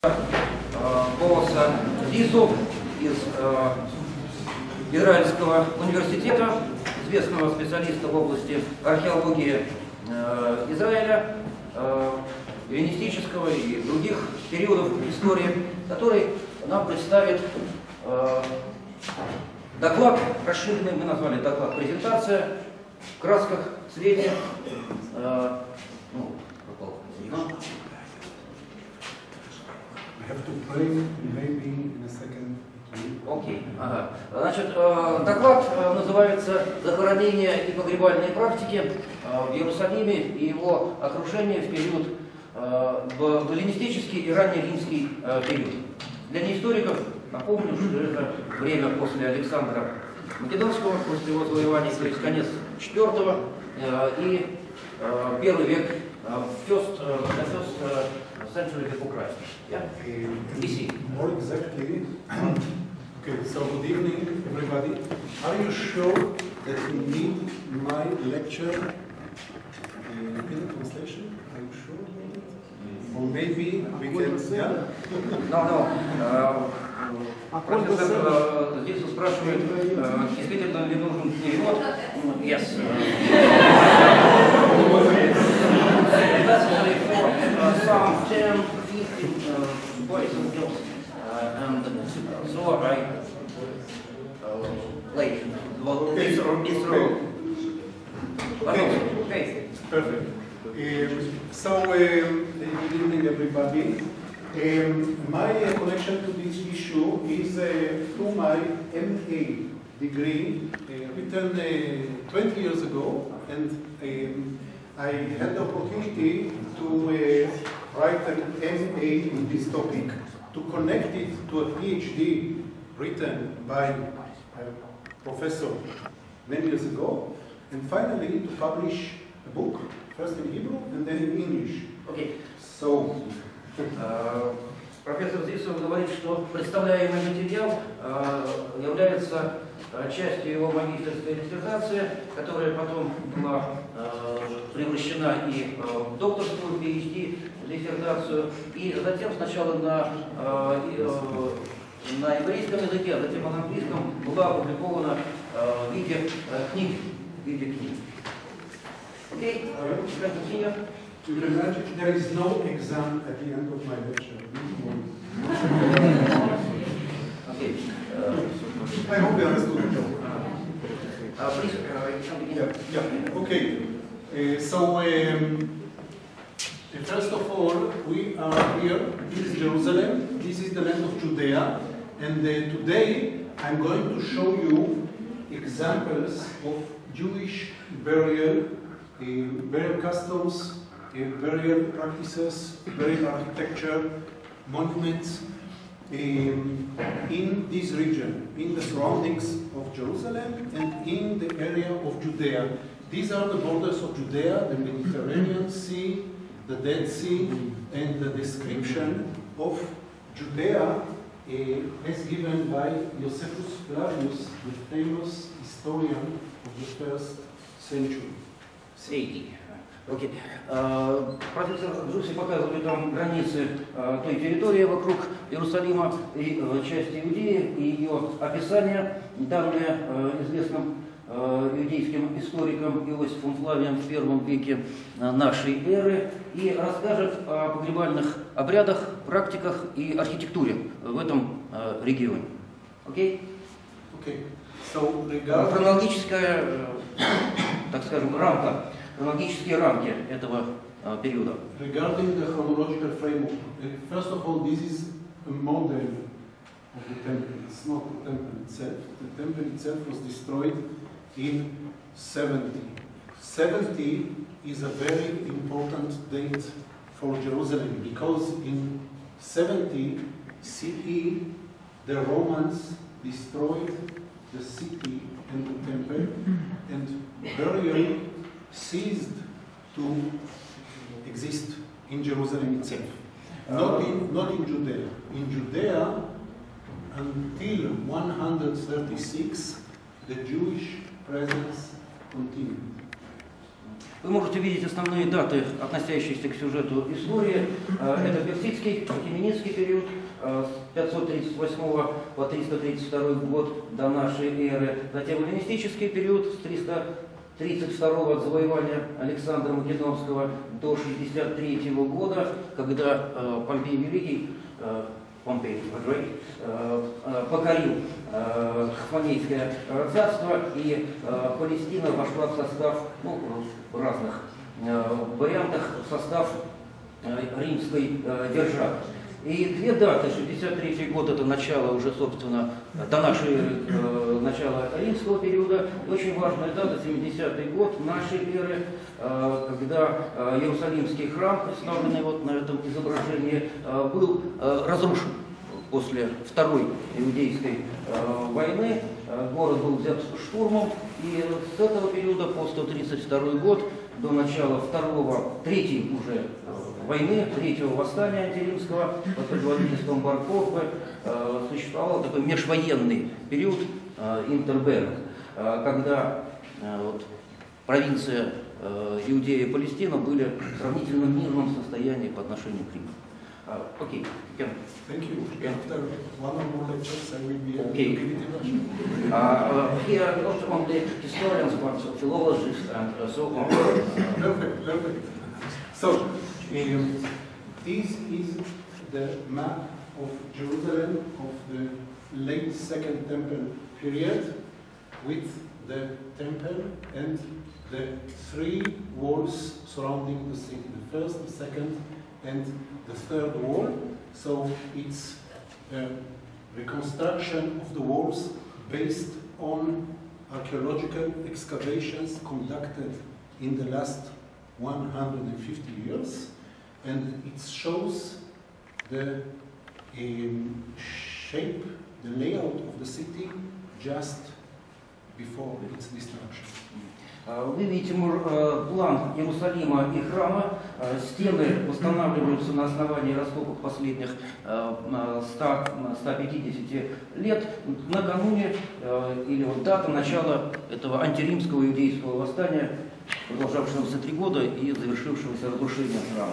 Боаза Зиссу из Израильского университета, известного специалиста в области археологии Израиля, эллинистического и других периодов истории, который нам представит доклад, расширенный, мы назвали доклад «Презентация», в красках, цвете. Окей. Ага. Значит, доклад называется «Захоронение и погребальные практики в Иерусалиме и его окружение в период в эллинистический и раннеримский период». Для неисториков напомню, что это время после Александра Македонского, после его завоевания, то есть конец IV и первый век, first century before Christ. Yeah? BC. More exactly. Okay, so good evening, everybody. Are you sure that you need my lecture in the translation? Are you sure about it? Or maybe we can... Yeah? No. Профессор Зиссу спрашивает, действительно ли нужен перевод? Yes. Necessary for some 10-15 boys and girls. And so I late. Okay. Perfect. Good evening, everybody. My connection to this issue is through my MA degree written 20 years ago, and I had the opportunity to write an MA in this topic, to connect it to a PhD written by a professor many years ago, and finally to publish a book, first in Hebrew and then in English. Okay. So. Профессор Зиссу говорит, что представляемый материал является частью его магистерской диссертации, которая потом была превращена и в докторскую PhD диссертацию, и затем сначала на еврейском языке, а затем на английском была опубликована в виде книг. Окей, continue. You can imagine there is no exam at the end of my lecture. Okay. I hope you understood. Please. Yeah. Okay. First of all, we are here. This is Jerusalem. This is the land of Judea, and today I'm going to show you examples of Jewish burial customs, burial practices, burial architecture, monuments in this region, in the surroundings of Jerusalem and in the area of Judea. These are the borders of Judea, the Mediterranean Sea, the Dead Sea, and the description of Judea as given by Josephus Flavius, the famous historian of the 1st century. Okay. Профессор Зисsu показывает нам границы той территории вокруг Иерусалима и части Иудеи, и ее описание, данное известным иудейским историком Иосифом Флавием в первом веке нашей эры, и расскажет о погребальных обрядах, практиках и архитектуре в этом регионе. Окей? Хронологическая, так скажем, рамка. Хронологические рамки этого периода. Regarding the chronological framework, first of all, this is a model of the temple. It's not the temple itself. The temple itself was destroyed in 70. 70 is a very important date for Jerusalem because in 70 CE the Romans destroyed the city and the temple, and burial ceased to exist in Jerusalem itself, not in Judea. In Judea, until 136, the Jewish presence continued. Вы можете видеть основные даты, относящиеся к сюжету истории. Это персидский, хеменидский период с 538 по 332 год до нашей эры. Затем эллинистический период с 332 от завоевания Александра Македонского до 63 года, когда Помпей Великий покорил Хфанейское царство, и Палестина вошла в состав, в разных вариантах, в состав римской державы. И две даты, 63 год, это начало уже, собственно, до нашей эры, начала римского периода. И очень важная дата, 70-й год нашей эры, когда Иерусалимский храм, представленный вот на этом изображении, был разрушен после Второй Иудейской войны. Город был взят штурмом, и с этого периода по 132 год до начала третьей уже войны, третьего восстания антиримского под предводительством Бар-Кохбы существовал такой межвоенный период интерберг, когда провинция Иудея и Палестина были в сравнительно мирном состоянии по отношению к Риму. Okay. Thank you. After one or more lectures, I will be okay. Here not only historians but philologists and so on. Perfect, perfect. So, this is the map of Jerusalem of the late Second Temple period with the temple and the three walls surrounding the city, the first, the second, and the third wall. So it's a reconstruction of the walls based on archaeological excavations conducted in the last 150 years, and it shows the shape, the layout of the city just before its destruction. Вы видите план Иерусалима и храма. Стены восстанавливаются на основании раскопок последних 150 лет. Накануне, или вот дата начала этого антиримского иудейского восстания, продолжавшегося 3 года и завершившегося разрушением храма.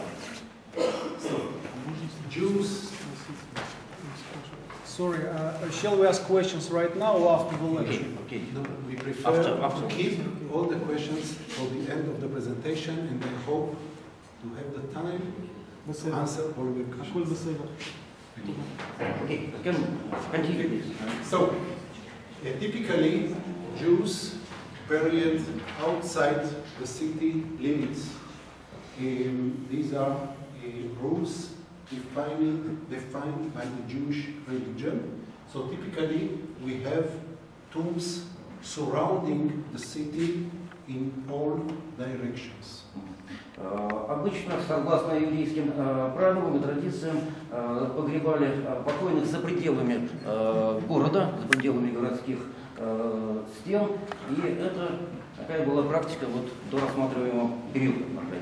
Sorry, shall we ask questions right now or after the lecture? Okay. No, we prefer to keep all the questions for the end of the presentation, and I hope to have the time to answer all the questions. Okay, continue. So, typically, Jews buried outside the city limits. These are rules defined by the Jewish religion. So typically we have tombs surrounding the city in all directions. Обычно, согласно еврейским правилам и традициям, погребали покойных за пределами города, за пределами городских стен, и это такая была практика вот до рассматриваемого периода.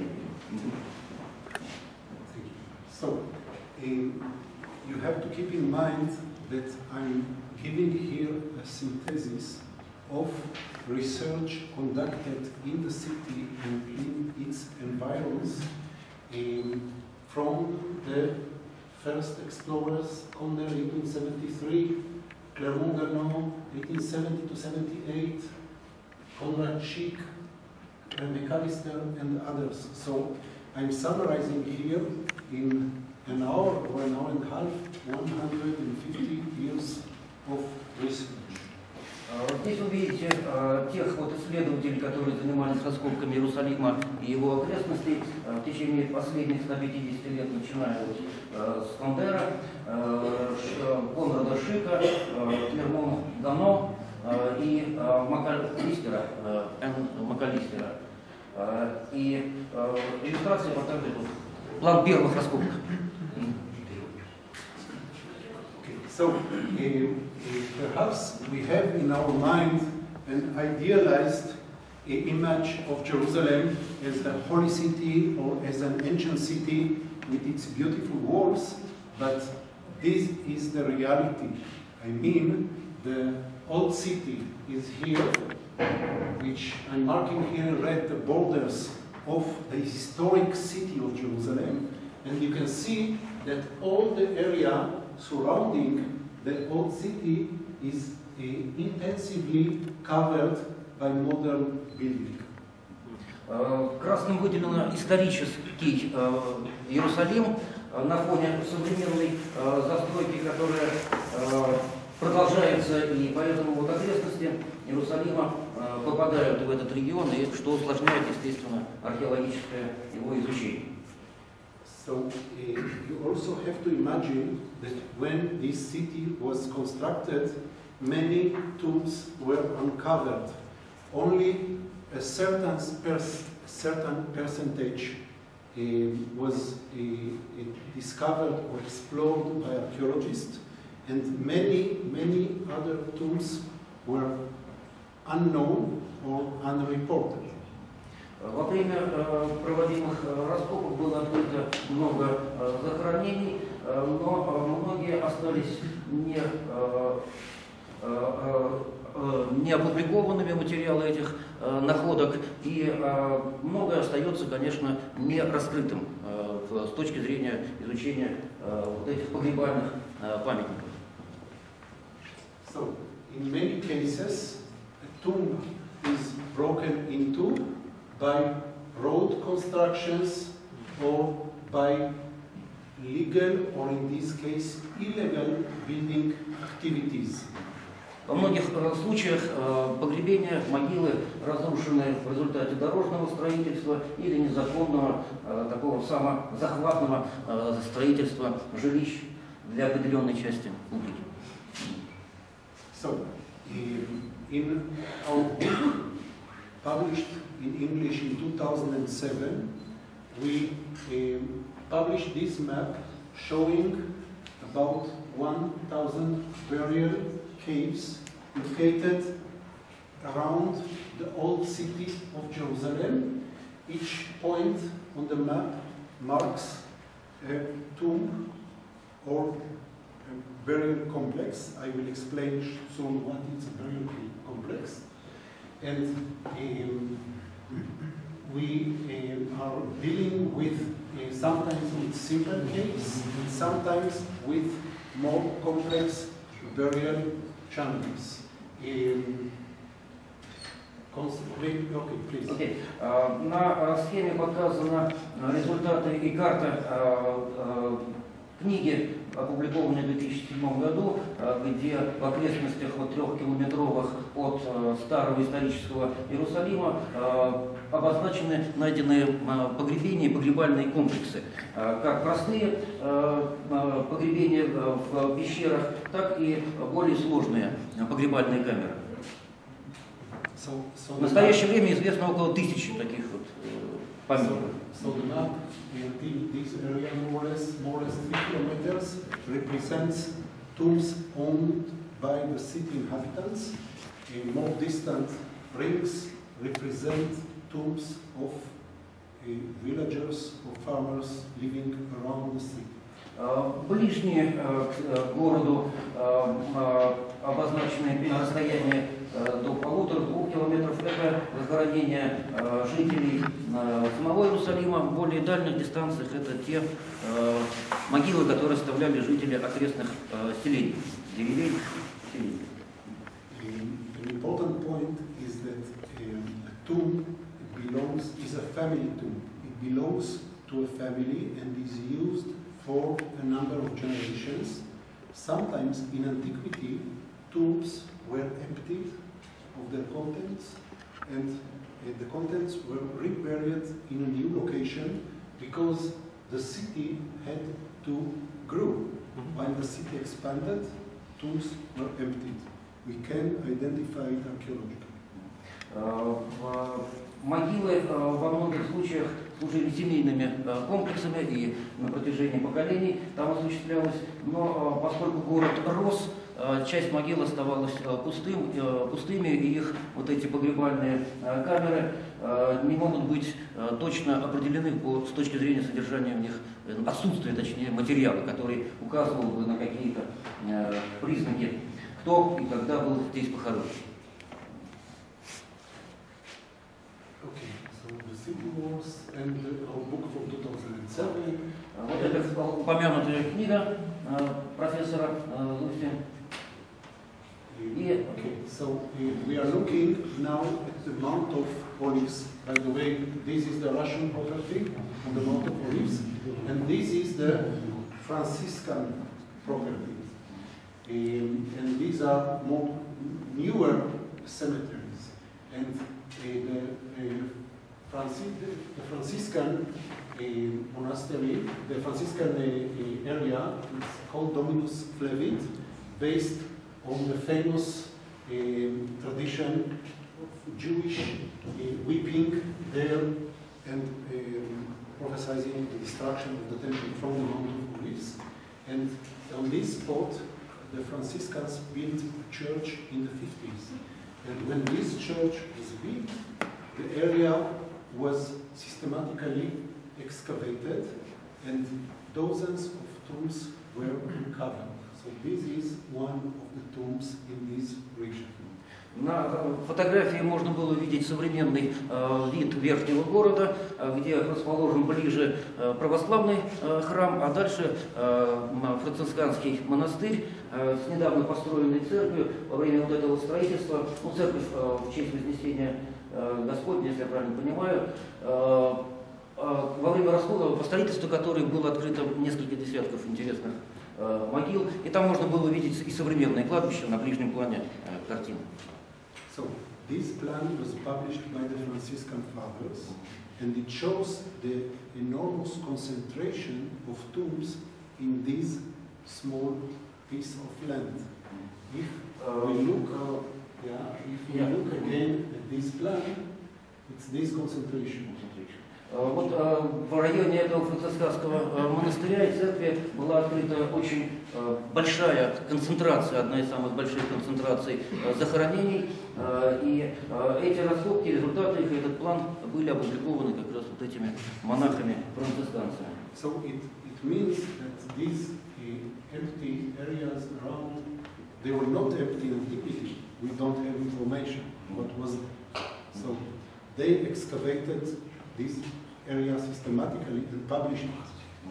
So, you have to keep in mind that I'm giving here a synthesis of research conducted in the city and in its environs from the first explorers, Conner 1873, Clermont-Ganneau 1870 to 78, Conrad Schick, McAllister, and others. So I'm summarizing here in an hour or an hour and a half, 150 years of research. Здесь вы видите тех вот исследователей, которые занимались раскопками Иерусалима и его окрестностей в течение последних 150 лет, начиная с Кондера, Конрада Шика, Клермон-Ганно и Макалистера. И иллюстрации показывают план первых раскопок. So, perhaps we have in our mind an idealized image of Jerusalem as a holy city or as an ancient city with its beautiful walls, but this is the reality. I mean, the old city is here, which I'm marking here in red the borders of the historic city of Jerusalem, and you can see that all the area surrounding the old city is intensively covered by modern building. Красным выделено исторический Иерусалим на фоне современной застройки, которая продолжается, и поэтому вот окрестности Иерусалима попадают в этот регион, и что усложняет, естественно, археологическое его изучение. So you also have to imagine that when this city was constructed, many tombs were uncovered. Only a certain percentage was discovered or explored by archaeologists, and many other tombs were unknown or unreported. Во время проводимых раскопок было открыто много захоронений, но многие остались не опубликованными материалы этих находок, и многое остается, конечно, не раскрытым с точки зрения изучения вот этих погребальных памятников. So, in many cases, a tomb is broken into by road constructions or by legal or in this case illegal building activities. Во многих случаях погребения, могилы разрушены в результате дорожного строительства или незаконного, такого самозахватного строительства жилищ для определенной части публики. So, in our book, published in English in 2007, we published this map showing about 1,000 burial caves located around the old city of Jerusalem. Each point on the map marks a tomb or a burial complex. I will explain soon what is a burial complex. And we are dealing with sometimes with simple caves, sometimes with more complex burial chambers. Okay, please. Okay. На схеме показаны результаты и карта книги, опубликованной в 2007 году, где в окрестностях 3-километровых от старого исторического Иерусалима обозначены найденные погребения и погребальные комплексы, как простые погребения в пещерах, так и более сложные погребальные камеры. В настоящее время известно около 1000 таких вот памятников. So the map in this area, more or less 3 kilometers, represents tombs owned by the city inhabitants. In more distant rings represent tombs of villagers or farmers living around the city. Ближние к городу обозначенные расстояние до 1,5-2 километров — это захоронения жителей самого Иерусалима. В более дальних дистанциях это те могилы, которые оставляли жители окрестных селений, деревень, селений. An important point is that a tomb is a family tomb. It belongs to a family and is used for a number of generations. Sometimes in antiquity, tombs were emptied of their contents, and the contents were reburied in a new location because the city had to grow. When the city expanded, tombs were emptied. We can identify it archaeologically. Могилы во многих случаях служили семейными комплексами и на протяжении поколений там осуществлялось, но поскольку город рос, часть могил оставалась пустыми, и их вот эти погребальные камеры не могут быть точно определены с точки зрения содержания в них, отсутствия, точнее, материала, который указывал бы на какие-то признаки, кто и когда был здесь похоронен. Okay, so the city course and our book from 2007. Вот это упомянутая книга профессора Зисsu. Okay, so we are looking now at the Mount of Olives. By the way, this is the Russian property on the Mount of Olives, and this is the Franciscan property. And these are more newer cemeteries. And the Franciscan monastery, the Franciscan area is called Dominus Flevit, based on the famous tradition of Jewish weeping there and prophesying the destruction of the temple from the Mount of Olives. And on this spot, the Franciscans built a church in the 50s. And when this church was built, the area was systematically excavated and dozens of tombs were uncovered. So this is one of the tombs in this region. На фотографии можно было увидеть современный вид верхнего города, где расположен ближе православный храм, а дальше францисканский монастырь с недавно построенной церковью. Во время вот этого строительства, ну, церковь в честь Вознесения Господня, если я правильно понимаю, во время раскола, по строительству которой было открыто несколько десятков интересных могил, и там можно было увидеть и современное кладбище на ближнем плане картины. So this plan was published by the Franciscan Fathers, and it shows the enormous concentration of tombs in this small piece of land. If we look, look again at this plan, it's this concentration. Вот в районе этого францисканского монастыря и церкви была открыта очень большая концентрация, одна из самых больших концентраций захоронений. И эти раскопки, результаты их, этот план были опубликованы как раз вот этими монахами-францисканцами. So it means that these empty areas around, they were not empty in antiquity. We don't have information what was. So they excavated these areas systematically and published it.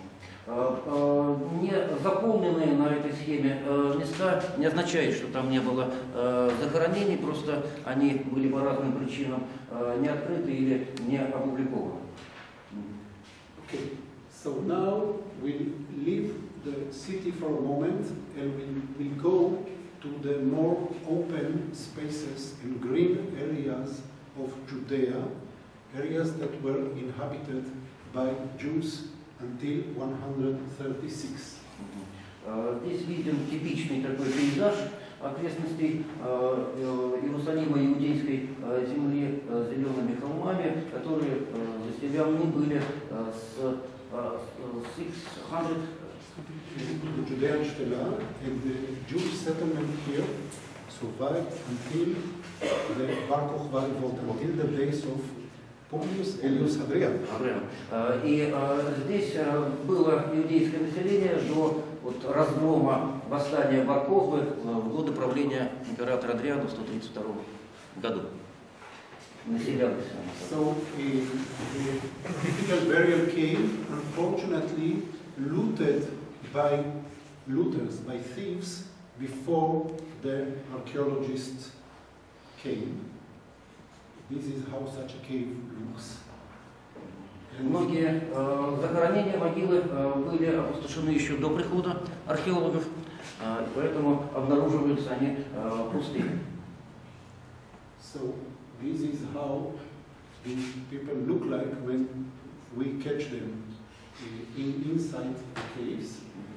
Не заполненные на этой схеме места не означает, что там не было захоронений, просто они были по разным причинам не открыты или не опубликованы. Okay, so now we'll leave the city for a moment and we'll go to the more open spaces and green areas of Judea, areas that were inhabited by Jews until 136. Здесь виден типичный такой пейзаж окрестностей Иерусалима, иудейской земли с зелеными холмами, которые заселены были с 600. The Judean Shtela and the Jewish settlement here survived until the Bar Kokhba revolt, until the days of Publius Aelius Hadrian. И здесь было иудейское население до вот разгрома восстания Бар-Кохбы в годы правления императора Адриана в 132 году. Населялось. So the typical burial cave, unfortunately, looted by looters, by thieves, before the archaeologists came. This is how such a cave looks. Многие захоронения, могилы были опустошены еще до прихода археологов, и поэтому обнаруживаются они пустыми. So this is how these people look like when we catch them inside the caves.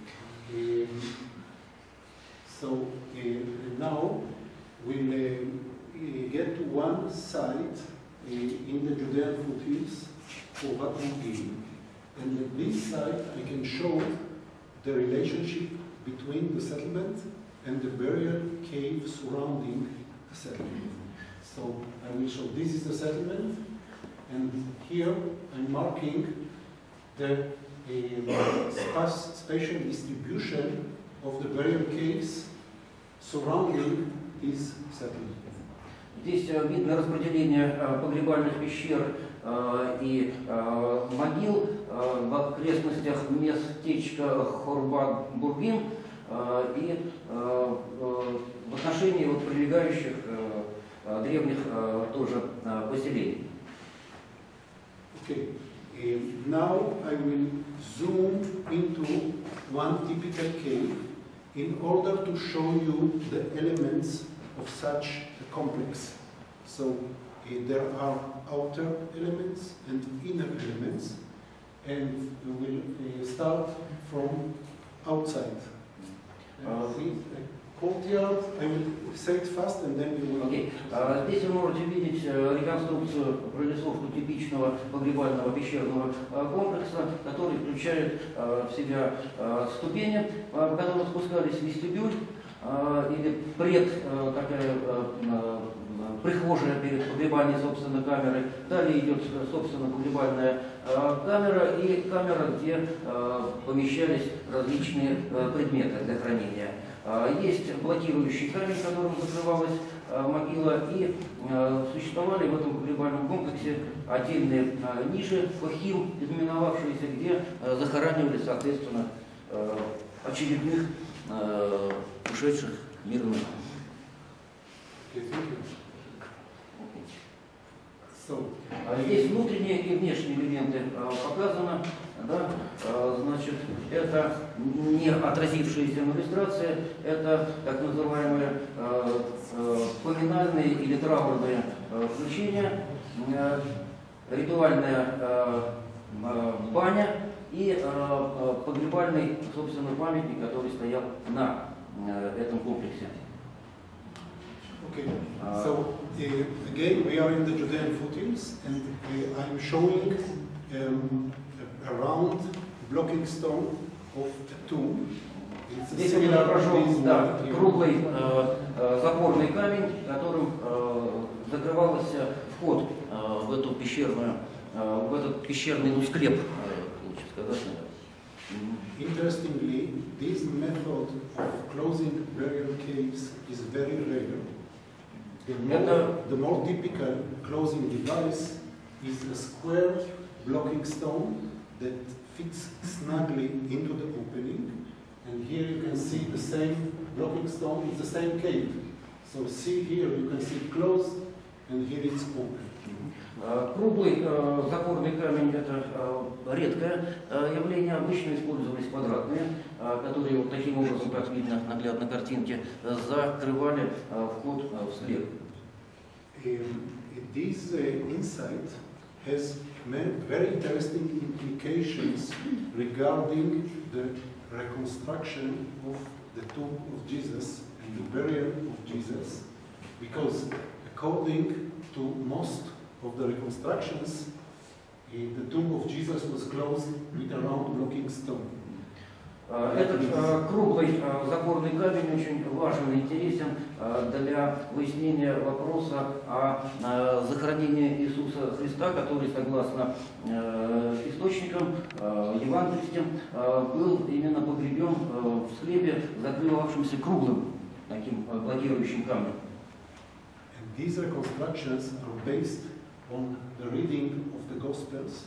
So now we'll get to one site in the Judean foothills for Vat-Mogil. And at this site I can show the relationship between the settlement and the burial cave surrounding the settlement. So I will show this is the settlement, and here I'm marking the spatial distribution of the burial caves surrounding this settlement. Здесь видно распределение погребальных пещер и могил в окрестностях местечка Хорбат-Бургин и в отношении вот прилегающих древних тоже поселений. Okay. Now I will zoom into one typical cave in order to show you the elements of such a complex. So there are outer elements and inner elements, and we will start from outside. Courtyard, I will say it fast and then we will... Okay. Здесь вы можете видеть реконструкцию, прорисовку типичного погребального пещерного комплекса, который включает в себя ступени, по которым спускались в вестибюль, или такая прихожая перед погребальной, собственно, камерой. Далее идет, собственно, погребальная камера и камера, где помещались различные предметы для хранения. Есть блокирующий камень, которым закрывалась могила, и существовали в этом погребальном комплексе отдельные ниши, фахим, именовавшиеся, где захоранивали, соответственно, очередных ушедших мирных. Здесь внутренние и внешние элементы показаны. Да? Значит, это не отразившиеся на иллюстрации, это так называемые поминальные или траурные включения, ритуальная баня и погребальный, собственно, памятник, который стоял на этом комплексе. Okay, so again we are in the Judean foothills, and I'm showing a round blocking stone of a tomb. Здесь я изображен круглый запорный камень, которым закрывался вход в эту пещерную, в этот пещерный склеп, лучше сказать. Interestingly, this method of closing burial caves is very rare. The more typical closing device is a square blocking stone that fits snugly into the opening. And here you can see the same blocking stone, it's the same cave. So see here, you can see it closed, and here it's open. Круглый запорный камень – это редкое явление. Обычно использовались квадратные, которые вот таким образом, как видно наглядно на картинке, закрывали вход в склеп. This insight has very interesting implications regarding the reconstruction of the tomb of Jesus and the burial of Jesus, because according to most of the reconstructions, the tomb of Jesus was closed with a round blocking stone. Этот круглый запорный камень очень важен и интересен для выяснения вопроса о захоронении Иисуса Христа, который, согласно источникам евангельским, был именно погребен в склепе, закрывавшемся круглым таким блокирующим камнем. These reconstructions are based on the reading of the Gospels,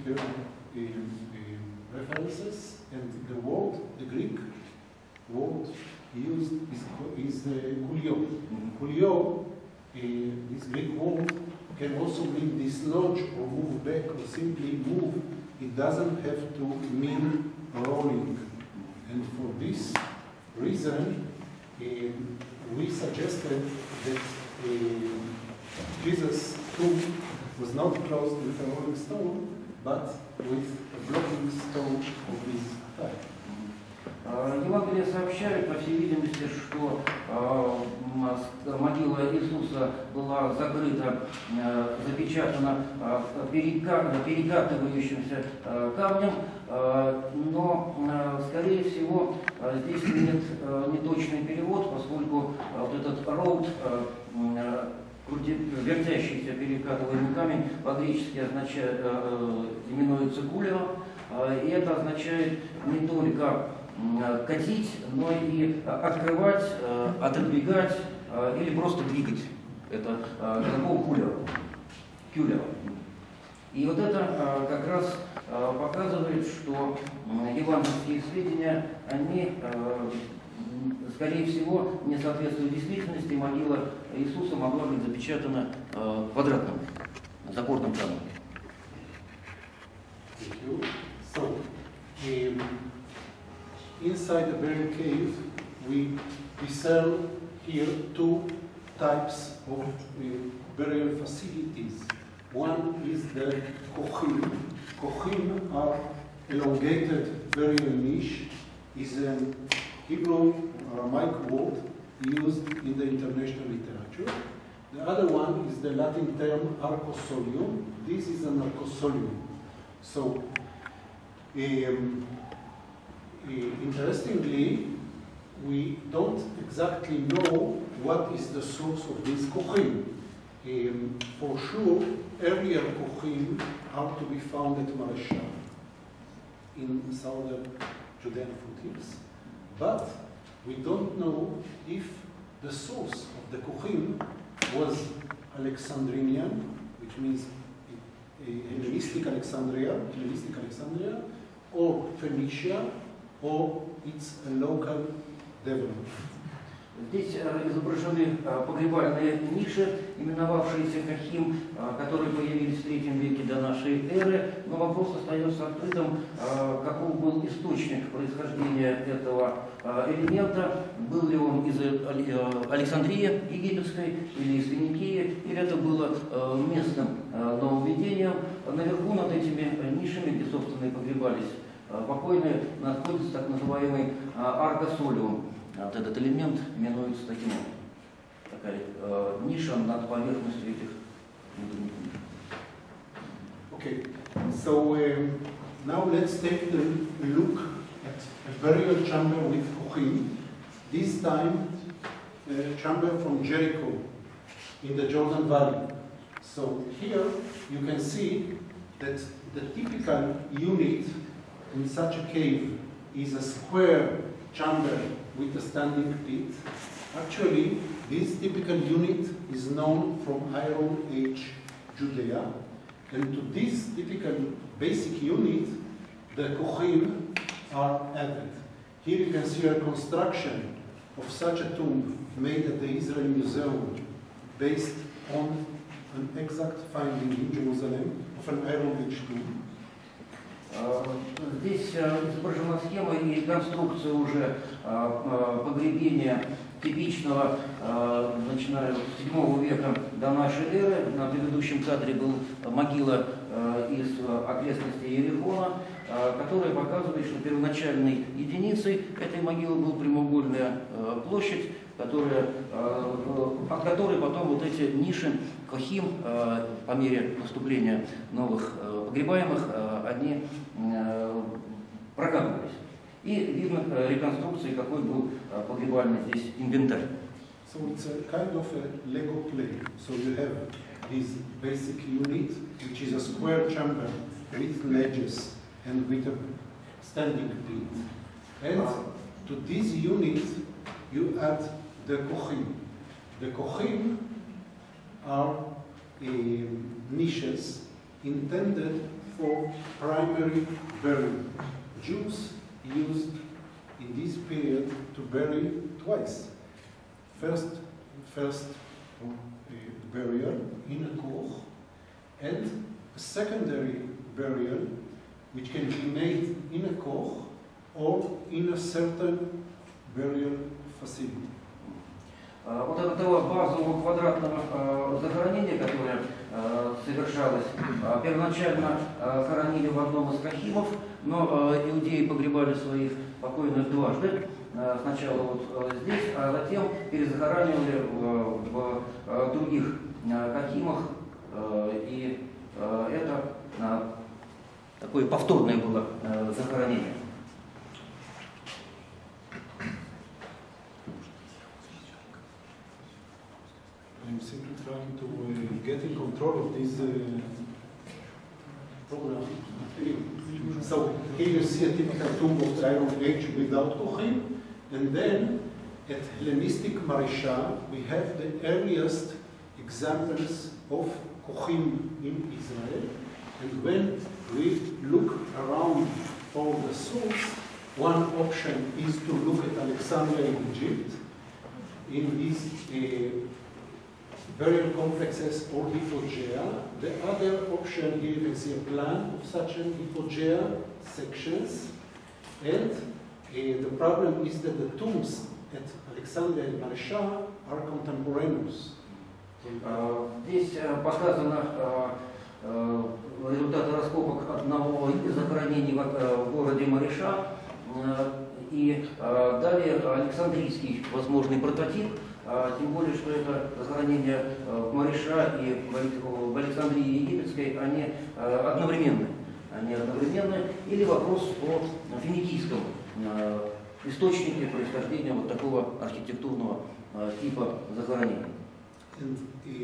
references, and the word, the Greek word used is kulio. Kulio, this Greek word, can also mean dislodge or move back or simply move. It doesn't have to mean rolling. And for this reason, we suggested that Jesus' tomb was not closed with a rolling stone, but with a blocking stone of this type. Евангелие сообщает, по всей видимости, что могила Иисуса была закрыта, запечатана перекатывающимся камнем, но, скорее всего, здесь нет неточный перевод, поскольку вот этот роут, вертящийся перекатываемый камень, по-гречески именуется кулео, и это означает не только катить, но и открывать, отодвигать или просто двигать Это глагол кюлева. И вот это как раз показывает, что евангельские сведения, они, скорее всего, не соответствуют действительности. Могила Иисуса могла быть запечатана квадратным запорным камнем. Thank you. So, inside the burial cave, we discern here two types of burial facilities. One is the kochim. Kochim are elongated burial niche, is a Hebrew Aramaic word used in the international literature. The other one is the Latin term arcosolium. This is an arcosolium. So, interestingly, we don't exactly know what is the source of these kochim. For sure, earlier kochim are to be found at Maresha in southern Judean foothills, but we don't know if the source of the kochim was Alexandrinian, which means Hellenistic Alexandria, or Phoenicia, or it's a local development. Здесь изображены погребальные ниши, именовавшиеся Кахим, которые появились в III веке до нашей эры, но вопрос остается открытым, каков был источник происхождения этого элемента, был ли он из Александрии египетской или из Финикии, или это было местным нововведением. Наверху над этими нишами, где, собственно, и погребались покойные, находится так называемый аркосолиум. Вот этот элемент именуется таким образом. Такая ниша над поверхностью этих внутренних ниш. Okay, so now let's take a look at a burial chamber with kochim. This time, a chamber from Jericho in the Jordan Valley. So here you can see that the typical unit in such a cave is a square chamber with a standing pit. Actually, this typical unit is known from Iron Age Judea, and to this typical basic unit, the kochim are added. Here you can see a construction of such a tomb made at the Israel Museum based on an exact finding in Jerusalem of an Iron Age tomb. Здесь изображена схема и конструкция уже погребения типичного, начиная с VII века до нашей эры. На предыдущем кадре была могила из окрестностей Иерихона, которая показывает, что первоначальной единицей этой могилы была прямоугольная площадь, от которой потом вот эти ниши кохим по мере наступления новых погребаемых, они прокатывались. И видно реконструкции, какой был погребальный здесь инвентарь. So it's a kind of a Lego play. So you have this basic unit, which is a square chamber with ledges and with a standing pit. And to this unit, you add the kochim. The kochim are niches intended for primary burial. Jews used in this period to bury twice. First burial in a koch, and a secondary burial which can be made in a koch or in a certain burial facility. Вот этого базового квадратного захоронения, которое совершалось, первоначально хоронили в одном из кахимов, но иудеи погребали своих покойных дважды. Сначала вот здесь, а затем перезахоранивали в других кахимах, и это такое повторное было захоронение. I'm simply trying to get in control of this program. So here you see a typical tomb of the Iron Age without kochim, and then at Hellenistic Marisha we have the earliest examples of kochim in Israel. And when we look around for the source, one option is to look at Alexandria in Egypt, in these burial complexes or hypogea. The other option here, you can see a plan of such an hypogea sections. And the problem is that the tombs at Alexandria and Marsha are contemporaneous. Здесь показано результаты раскопок одного из захоронений в городе Мариша и далее Александрийский возможный прототип, тем более, что это захоронения в Мариша и в Александрии Египетской, они одновременны. Или вопрос о финикийском источнике происхождения вот такого архитектурного типа захоронений. And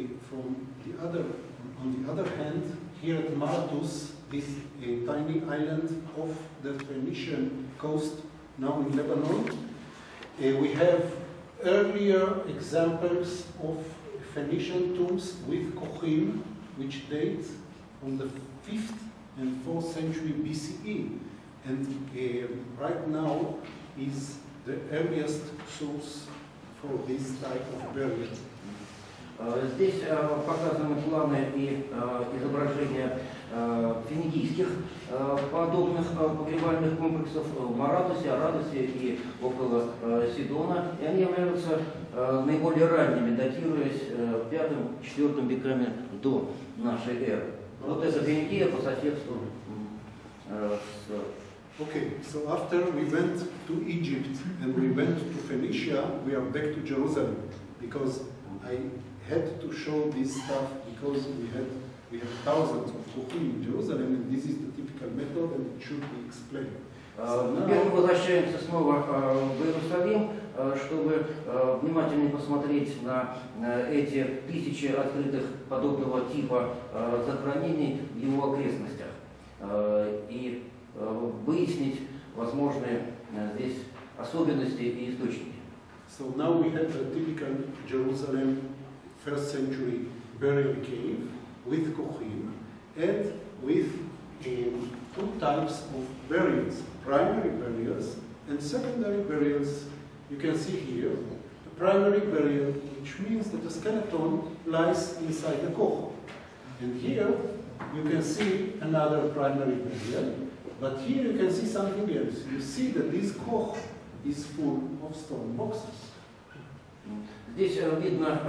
on the other hand, here at Martus, this tiny island of the Phoenician coast, now in Lebanon, we have earlier examples of Phoenician tombs with kochim, which date from the 5th and 4th century BCE, and right now is the earliest source for this type of burial. Здесь показаны планы и изображения финикийских подобных погребальных комплексов в Маратусе, Арадусе и около Сидона. И они являются наиболее ранними, датируясь 5-4 веками до нашей эры. Вот это Финикия по соседству с... Okay, so after we went to Egypt and we went to Phoenicia, we are back to Jerusalem, because I had to show this stuff because we have thousands of kochim in Jerusalem, and this is the typical method, and it should be explained. Теперь мы возвращаемся снова в Иерусалим, чтобы внимательнее посмотреть на эти тысячи открытых подобного типа захоронений в его окрестностях и выяснить возможные здесь особенности и источники. So now we have a typical Jerusalem first century burial cave with kochim and with two types of burials, primary burials and secondary burials. You can see here the primary burial, which means that the skeleton lies inside the koch. And here you can see another primary burial, but here you can see something else. You see that this koch is full of stone boxes. Здесь видно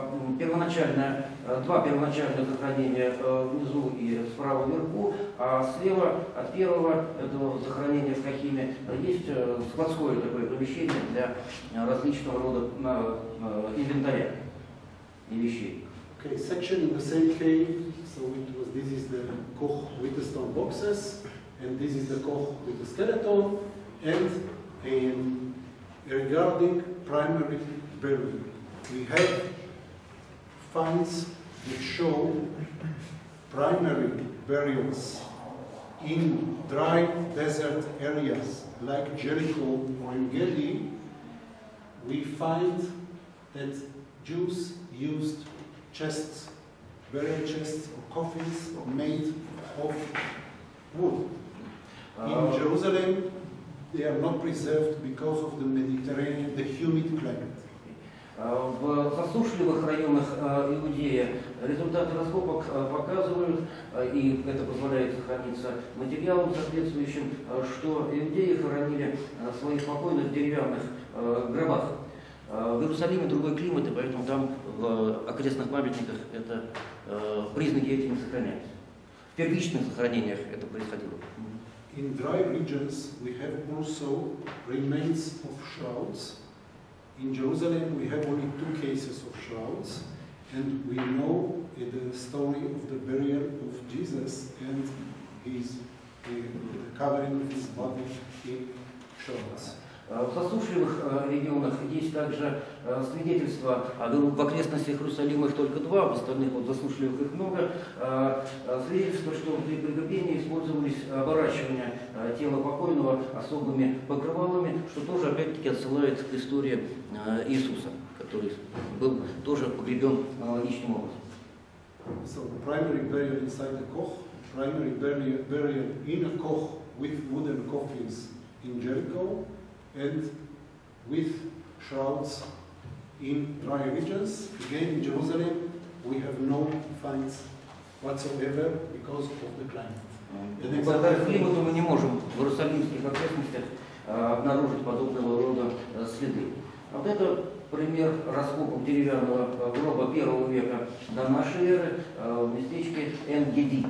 два первоначальных захоронения внизу и справа вверху, а слева от первого этого захоронения в Кохиме есть складское такое помещение для различного рода инвентаря и вещей. Okay, section in the same cave. So this is the koch with the stone boxes, and this is the koch with the skeleton, and regarding primary burial. We have finds that show primary burials in dry desert areas like Jericho or in Gedi. We find that Jews used chests, burial chests or coffins made of wood. In Jerusalem, they are not preserved because of the Mediterranean, the humid climate. В засушливых районах Иудеи результаты раскопок показывают, и это позволяет сохраниться материалом соответствующим, что иудеи хоронили своих покойных в деревянных гробах. В Иерусалиме другой климат, и поэтому там в окрестных памятниках это признаки эти не сохранялись. В первичных захоронениях это происходило. In dry regions, we have also remains of shrouds. In Jerusalem, we have only 2 cases of shrouds, and we know the story of the burial of Jesus and his covering of his body in shrouds. В засушливых регионах есть также свидетельства, в окрестностях Иерусалима их только два, в остальных вот засушливых их много, свидетельства, что при погребении использовались оборачивания тела покойного особыми покрывалами, что тоже опять-таки отсылает к истории Иисуса, который был тоже погребен аналогичным образом. So primary burial inside the koch, primary burial in a koch with wooden coffins in Jericho, and with shrouds in dry regions. Again, in Jerusalem, we have no finds whatsoever because of the climate. Благодаря климату мы не можем в иерусалимских окрестностях обнаружить подобного рода следы. Вот это пример раскопок деревянного гроба первого века до нашей эры в местечке NNGU.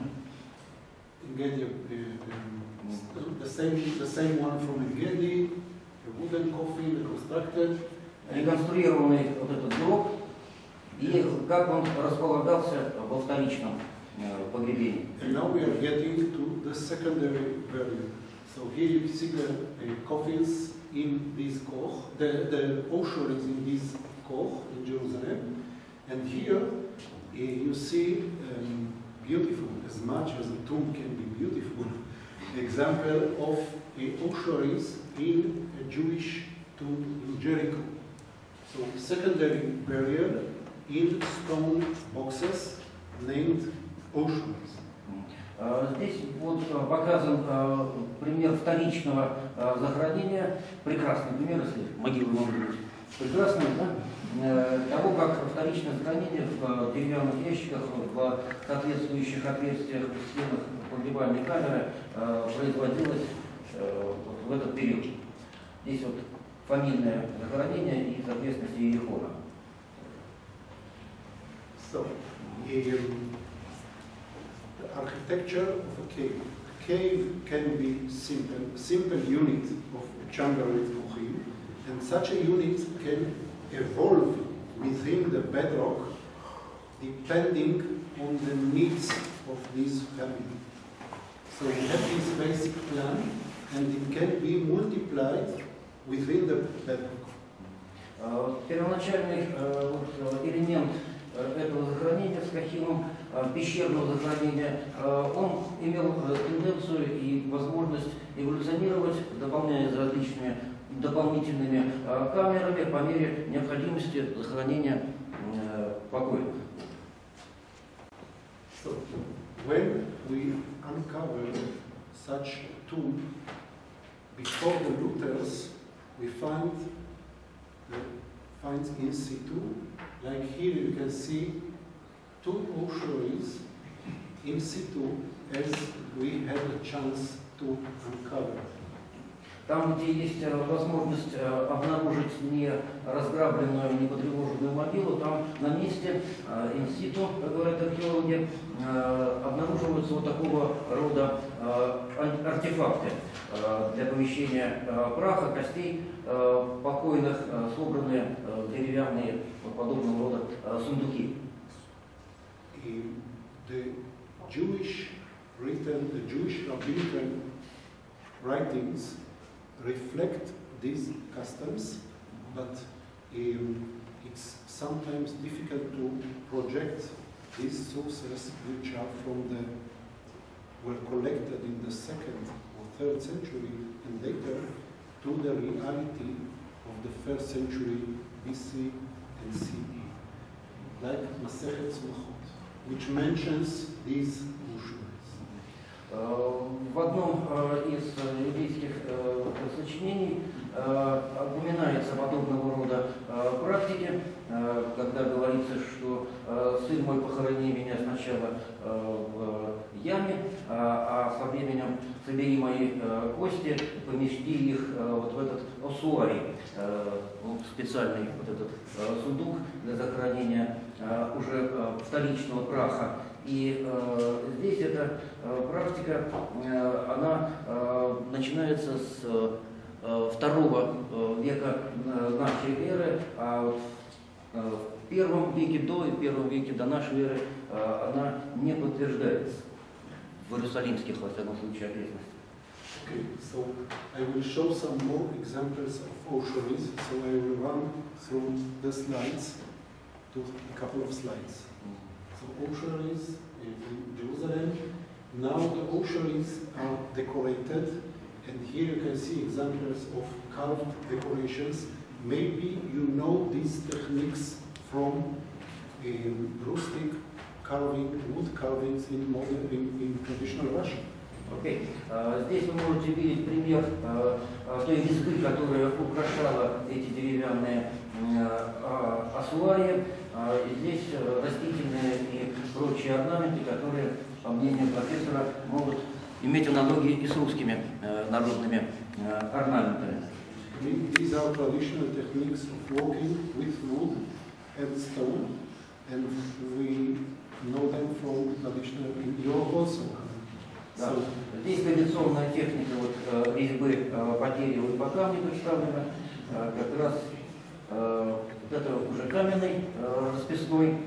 The same one from Engedi, a wooden coffin constructed. Реконструированный вот этот гроб и как он располагался во вторичном погребении. And now we are getting to the secondary burial. So here you see the coffins in this koch, the ossuaries in this koch in Jerusalem, and here you see beautiful, as much as a tomb can be beautiful, example of ossuaries in a Jewish tomb in Jericho. So secondary burial in stone boxes named ossuaries. Здесь вот показан пример вторичного захоронения, прекрасный пример, если могилы могут быть прекрасный, да? Того, как вторичное захоронение в деревянных ящиках, в соответствующих отверстиях в стенах погребальной камеры производилось в этот период. Здесь вот фамильное захоронение и, соответственно, Иерихона. So, the architecture of a cave. A cave can be simple unit of chamber with kochim, and such a unit can evolve within the bedrock depending on the needs of this family. So we have this basic plan, and it can be multiplied within the bedrock. Первоначальный элемент этого захоронения с Кахимом, пещерного захоронения, он имел тенденцию и возможность эволюционировать, дополняясь различными дополнительными камерами по мере необходимости захоронения покойных. So, when we uncover such a tomb, before the looters, we find the finds in situ. Like here you can see two ossuaries in situ as we had a chance to uncover. Там, где есть возможность обнаружить не разграбленную, не потревоженную могилу, там на месте инситу, как говорят археологи, обнаруживаются вот такого рода артефакты для помещения праха, костей покойных, собранные деревянные подобного рода сундуки. The Jewish rabbinical writings reflect these customs, but it's sometimes difficult to project these sources which are were collected in the 2nd or 3rd century and later to the reality of the 1st century BC and CE, like Masechet Tzlachot, which mentions these ossuaries. В одном из еврейских сочинений упоминается подобного рода практики, когда говорится, что сын мой, похорони меня сначала в яме, а со временем собери мои кости, помести их вот в этот осуарий, специальный вот этот сундук для захоронения уже вторичного праха. И здесь эта практика, она начинается с II века нашей эры, а в первом веке до и первом веке до нашей эры она не подтверждается в иерусалимских, во всяком случае, окрестностях. Okay, so I will show some more examples of ossuaries. So I will run through the slides to a couple of slides. So ossuaries in Jerusalem. Now the ossuaries are decorated, and here you can see examples of carved decorations. Maybe you know these techniques from rustic carving, wood carvings in traditional Russia. Okay. Здесь вы можете видеть пример той резьбы, которая украшала эти деревянные ассуарии. Здесь растительные и прочие орнаменты, которые, по мнению профессора, могут иметь аналогии и с русскими народными орнаментами. These are traditional techniques of working with wood and stone, and we know them from traditional in Europe also. Да. Здесь традиционная техника резьбы по дереву и по камню представлена. Как раз это уже каменный расписной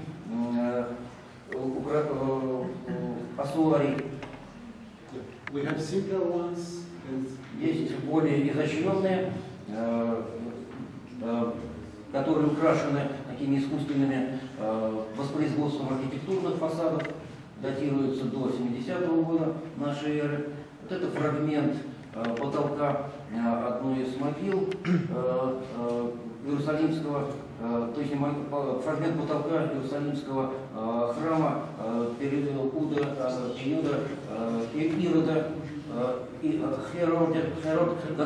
ассуарий. We have simpler ones. Есть более изощренные, которые украшены такими искусственными воспроизводством архитектурных фасадов, датируются до 70-го года нашей эры. Вот это фрагмент потолка одной из могил Иерусалимского, то есть фрагмент потолка Иерусалимского храма периода Ирода и Herod the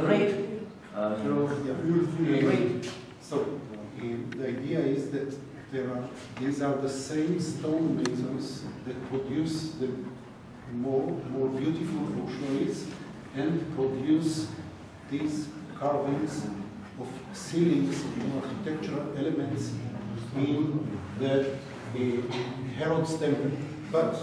Great. So the idea is that these are the same stone masons that produce the more beautiful ossuaries and produce these carvings of ceilings and architectural elements in the Herod's temple. But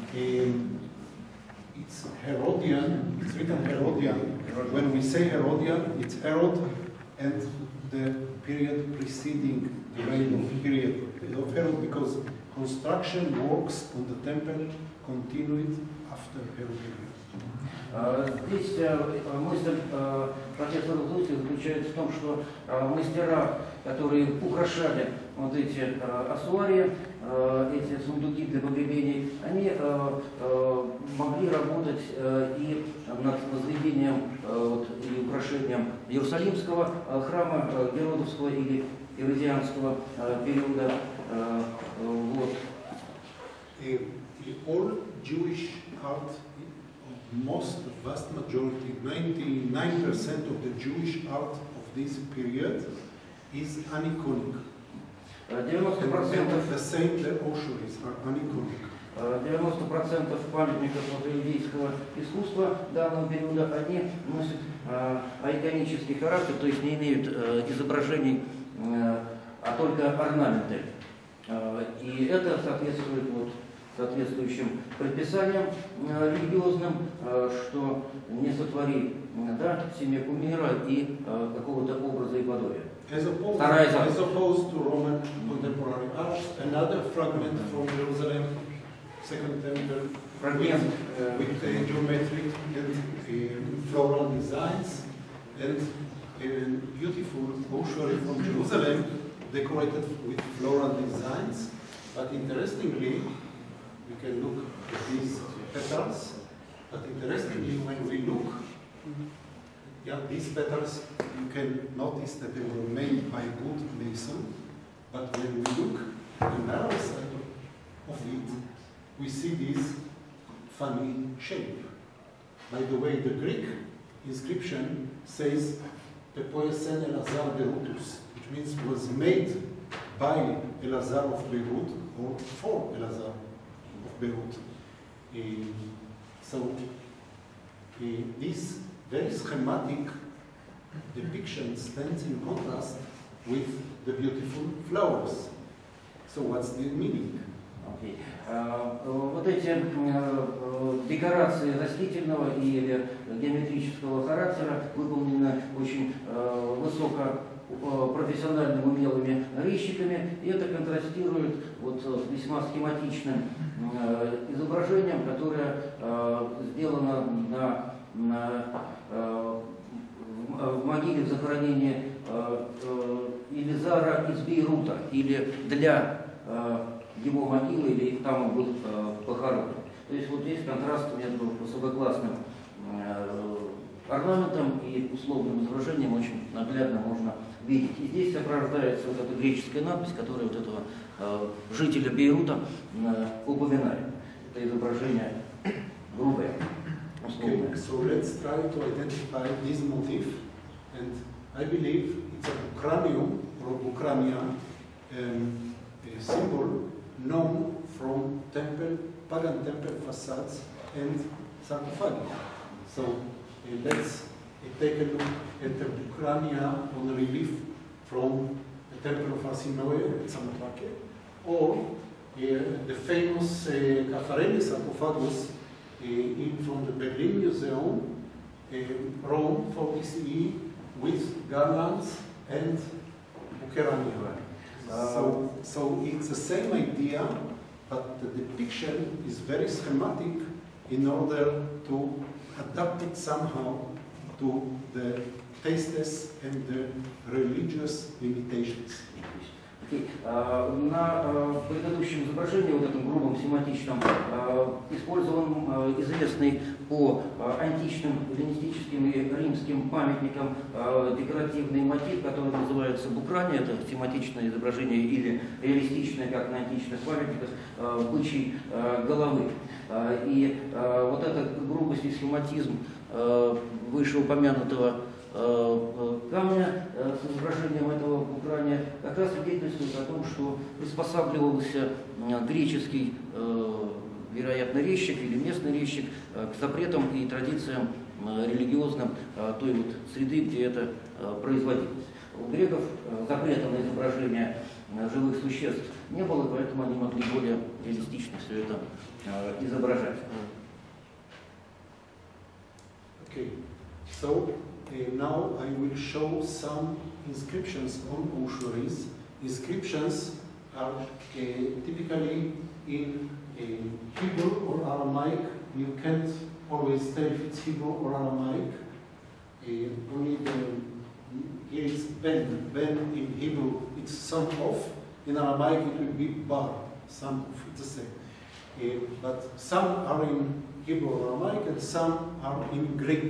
it's Herodian, it's written Herodian. When we say Herodian, it's Herod and the period preceding the reign of Herod, because construction works on the temple continued after Herod. Здесь мысль профессора Зису заключается в том, что мастера, которые украшали вот эти ассуарии, эти сундуки для погребений, они могли работать и над возведением и украшением Иерусалимского храма, Геродовского или Иродианского периода. All Jewish art, vast majority, 99% of the Jewish art of this period is aniconic. 90% the same, the ossuaries are aniconic. 90% памятников иудейского искусства данного периода, они носят айконический характер, то есть не имеют изображений, а только орнаменты. И это соответствует соответствующим предписаниям религиозным, что не сотвори семя кумира и какого-то образа и подобия. As opposed to Roman contemporary art, another fragment from Jerusalem, Second Temple, with geometric and floral designs, and a beautiful ossuary from Jerusalem, decorated with floral designs. But interestingly, we can look at these petals. But interestingly, when we look, these petals, you can notice that they were made by wood mason. But when we look at the narrow side of it, we see this funny shape. By the way, the Greek inscription says "Pepoesen Elazar Berutus," which means was made by Elazar of Beirut or for Elazar of Beirut. So this very schematic depiction stands in contrast with the beautiful flowers. So what's the meaning? Okay. Вот эти декорации растительного или геометрического характера выполнены очень высокопрофессиональными умелыми резчиками, и это контрастирует с весьма схематичным изображением, которое сделано на в могиле в захоронении Елизара из Бейрута, или для его могилы, или там он был похоронен. То есть вот здесь контраст между высококлассным орнаментом и условным изображением очень наглядно можно видеть. И здесь сопровождается вот эта греческая надпись, которая вот этого жителя Бейрута упоминает. Это изображение грубое, условное. Okay, so let's try to identify this motif, and I believe it's a bucranium or bucrania a symbol known from temple, pagan temple facades and sarcophagi. So let's take a look at the bucrania on the relief from the temple of Arsinoe at Samothrace, or the famous Caffarelli sarcophagus from the Berlin Museum, Rome, 40 CE, with garlands and bucrania. So it's the same idea, but the depiction is very schematic in order to adapt it somehow to the tastes and the religious limitations. Okay. На предыдущем изображении, вот этом грубом, семантичном, использован известный по античным, эллинистическим и римским памятникам декоративный мотив, который называется букрания, это тематичное изображение или реалистичное, как на античных памятниках, бычьей головы. И вот эта грубость и схематизм вышеупомянутого камня с изображением этого букрания как раз свидетельствует о том, что приспосабливался греческий, вероятно, резчик или местный резчик к запретам и традициям религиозным той вот среды, где это производилось. У греков запрета на изображение живых существ не было, поэтому они могли более реалистично все это изображать. Okay, so now I will show some inscriptions on ossuaries. Inscriptions are typically in Hebrew or Aramaic. You can't always tell if it's Hebrew or Aramaic. Only here it's ben. Ben in Hebrew it's son of. In Aramaic it will be bar, son of. It's the same. But some are in Hebrew or Aramaic and some are in Greek.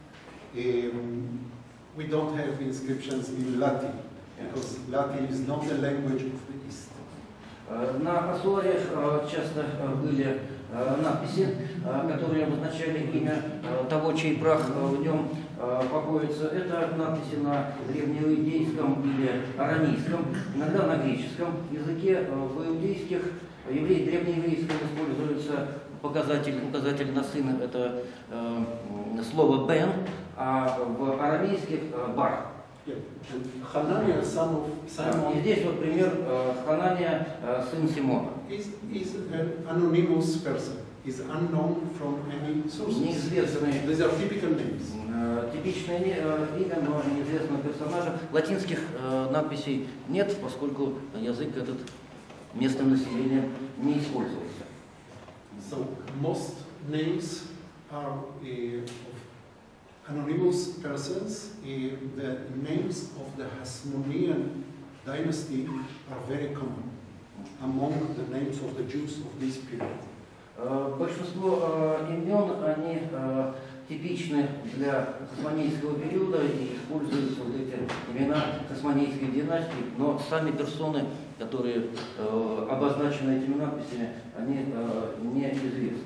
We don't have inscriptions in Latin, because Latin is not the language of the East. На осуариях часто были надписи, которые обозначали имя того, чей прах в нем покоится. Это надписи на древнеиудейском или арамейском, иногда на греческом языке. В иудейских, древнееврейском используется указатель на сына, это слово «бен», а в арамейских «бар». Hanania, son of Simon. И здесь вот пример Ханания, сын Симона. Is an anonymous person. Is unknown from any sources. Неизвестный. These are typical names. Типичное имя, но неизвестного персонажа. Латинских надписей нет, поскольку язык этот местным населением не использовался. So most names are anonymous persons. The names of the Hasmonean dynasty are very common among the names of the Jews of this period. Большинство имен, они типичны для хасмонейского периода и используются вот эти имена хасмонейской династии, но сами персоны, которые обозначены этими надписями, они неизвестны.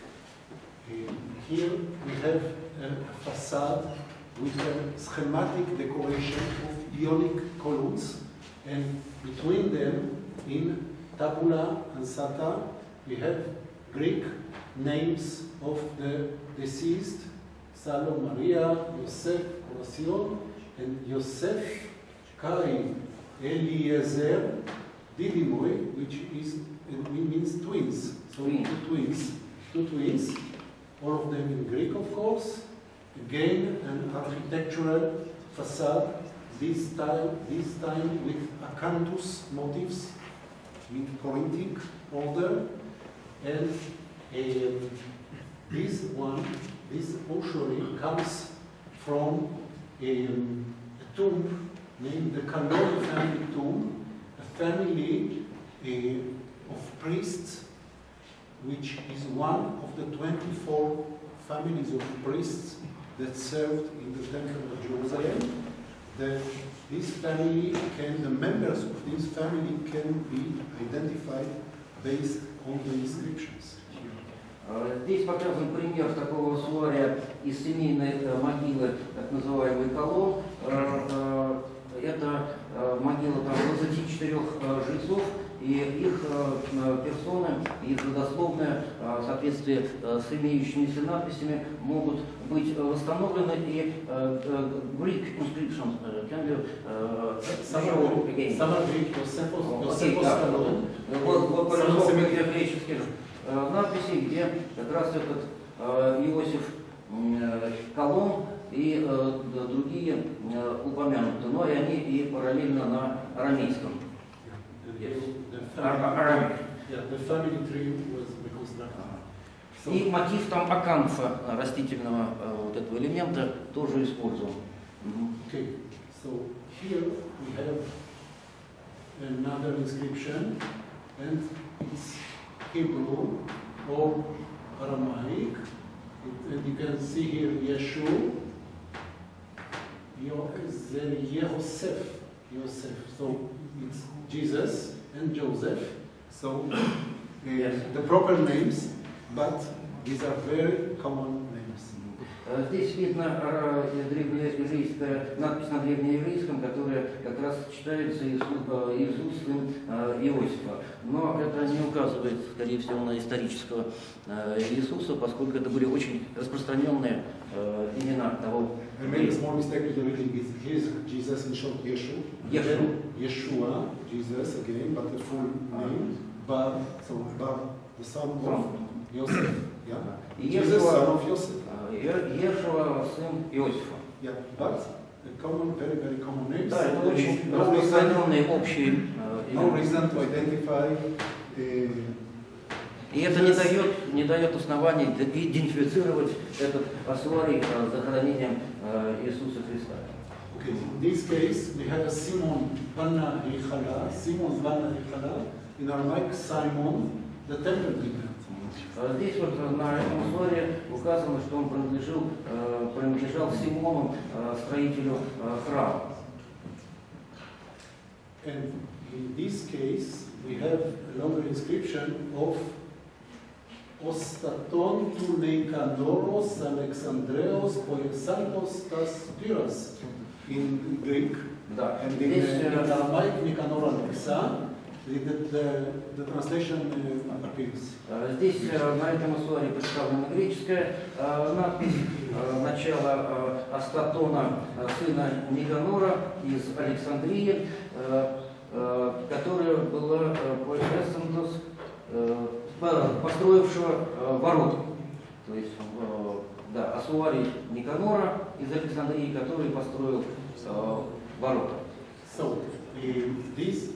Here we have a facade with a schematic decoration of Ionic columns, and between them, in tabula and sata, we have Greek names of the deceased: Salom, Maria, Yosef, Horacion, and Yosef, Kai, Eliezer, Didimoy, which means twins. So two twins, all of them in Greek, of course. Again, an architectural facade, this time with acanthus motifs, with Corinthic order, and this one this ossuary comes from a tomb named the Kalon family tomb, a family of priests, which is one of the 24 families of priests that served in the Temple of Jerusalem. This family the members of this family can be identified based on the inscriptions. Здесь показан пример такого осуария из семейной могилы, так называемый Колон. Это могила 24 жрецов, и их персоны, их родословные в соответствии с имеющимися надписями могут быть восстановлены, и Greek inscription can you show again? Вот параллельно греческих надписей, где как раз этот Иосиф Колон и другие упомянуты, но и они и параллельно на арамейском. И мотив там аканфа, растительного вот этого элемента, тоже использован. Okay, so here we have another inscription, and it's Hebrew or Aramaic, and you can see here Yeshua, Yosef, so it's Jesus and Joseph, so the proper names, but these are very common names. Здесь видно древнееврейская надпись на древнееврейском, которая как раз читается Иисусом Иосифа. Но это не указывает, скорее всего, на исторического Иисуса, поскольку это были очень распространенные имена того. Jesus in short, Yeshua. Yeshua, Jesus again, but the full name. Bar, the son of Yosef. Yeah. Jesus, son of Yosef. Ешуа, сын Иосифа. Yeah, but the common, very common names. Да, это очень распространенные общие имена. No reason to identify. И это не дает оснований идентифицировать этот осуарий с захоронением Иисуса Христа. Okay, in this case we have a Simon Bana Echala, in Aramaic Simon, the temple builder. Здесь вот на этом осуаре указано, что он принадлежал Симону, строителю храма. And in this case we have a longer inscription of Ostaton tu Neikanoros Alexandreos Poexaltos tas Pyras in Greek, Да. and in Aramaic Nicanor Alexa. The translation appears. Здесь на этом осуаре представлена греческая надпись начала Астатона, сына Никанора из Александрии, которая была построившего ворота. То есть да, осуарий Никанора из Александрии, который построил ворота. So this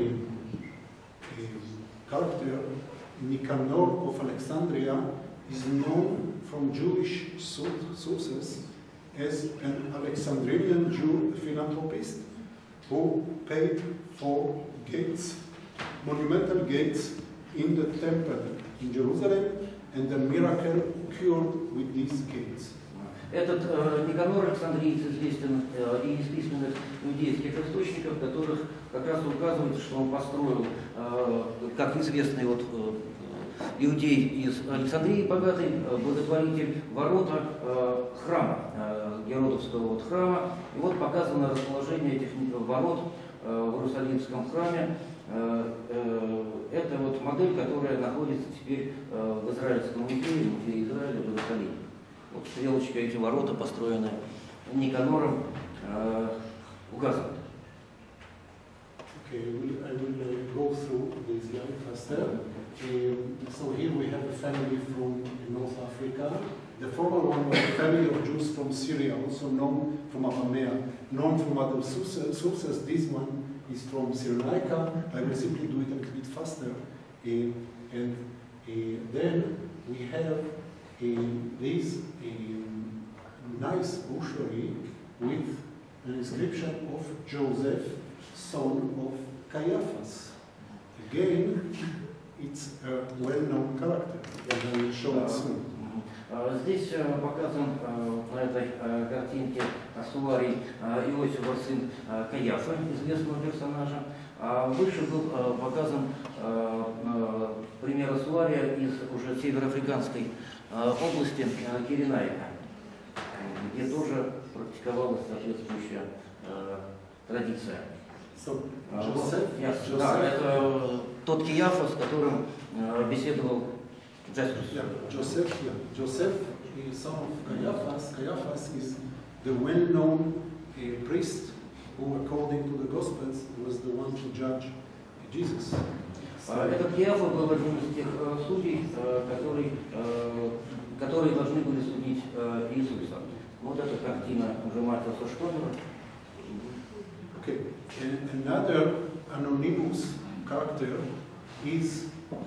character, Nicanor of Alexandria, is known from Jewish sources as an Alexandrian Jew philanthropist who paid for gates, monumental gates in the temple in Jerusalem, and a miracle occurred with these gates. Этот Никанор Александриец известен и из письменных иудейских источников, в которых как раз указывается, что он построил, как известный вот иудей из Александрии, богатый благотворитель, ворота храма, Геродовского вот храма. И вот показано расположение этих ворот в Иерусалимском храме. Это вот модель, которая находится теперь в Израильском музее, музее Израиля в Иерусалиме. Вот стрелочка, эти ворота, построенные Никанором, указаны. Okay, I will go through this slide faster. So here we have a family from North Africa. The former one was a family of Jews from Syria, also known from Aramea, known from other sources. This one is from Cyrenaica. I will simply do it a little bit faster. And then we have this nice ossuary with an inscription of Joseph, son of Caiaphas. Again, it's a well-known character, as I will show it soon. Здесь показан на этой картинке осуарий Иосифа, сын Каиафа, известного персонажа. Выше был показан пример осуария из уже североафриканской области Киренайка, где тоже практиковалась соответствующая традиция. Да, это тот Каиафа, с которым беседовал Joseph, son of Caiaphas. Caiaphas is the well-known priest who, according to the Gospels, was the one to judge Jesus. Этот Каиафа был одним из тех судей, которые должны были судить Иисуса. Вот эта картина уже Мартина Штомера. Okay, and another anonymous character is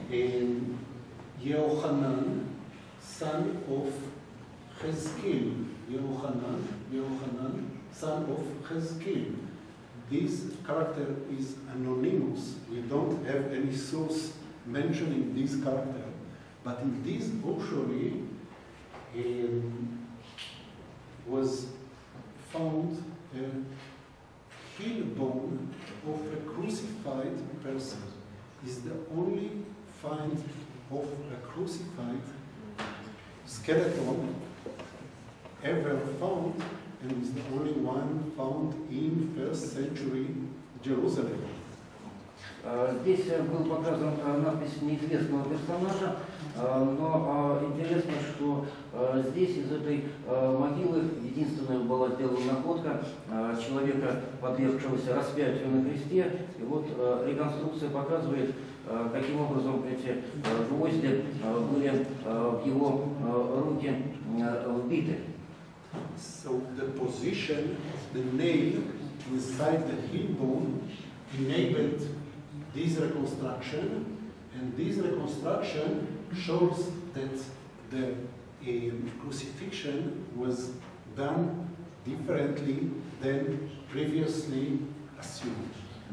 Yehochanan, son of Chezkiel. Yehochanan, son of Chezkiel. This character is anonymous. We don't have any source mentioning this character. But in this ossuary was found a heel bone of a crucified person. Is the only find of a crucified skeleton ever found, and is the only one found in 1st century Jerusalem. Здесь был показан надпись неизвестного персонажа, но интересно, что здесь из этой могилы единственная была сделана находка человека, подвергшегося распятию на кресте. И вот реконструкция показывает, каким образом эти гвозди были в его руки вбиты. So the position, the nail inside the heel bone enabled this reconstruction, and this reconstruction shows that the crucifixion was done differently than previously assumed.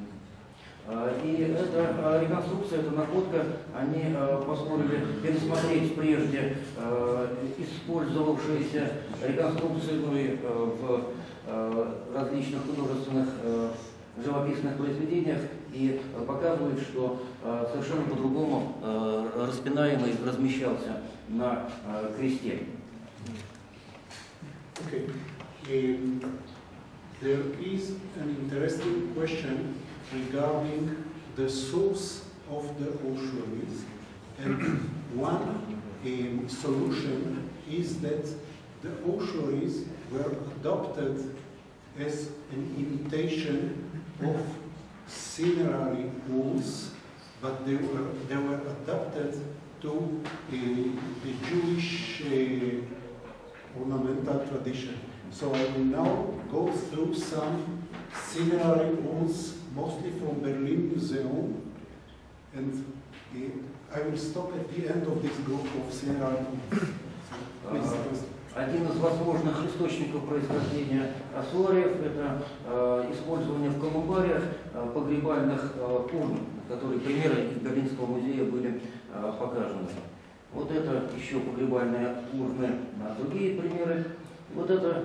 И эта реконструкция, эта находка, они позволили пересмотреть прежде использовавшиеся реконструкции в различных художественных живописных произведениях и показывают, что совершенно по-другому распинаемый размещался на кресте. Okay. There is an interesting question regarding the source of the ossuaries, and one solution is that the ossuaries were adopted as an imitation of cinerary walls, but they were adapted to the Jewish ornamental tradition. So I will now go through some cinerary walls, mostly from Berlin Museum, and I will stop at the end of this group of cinerary walls. Один из возможных источников происхождения осуариев – это использование в колумбариях погребальных урн, которые примеры из Берлинского музея были показаны. Вот это еще погребальные урны, другие примеры. Вот это.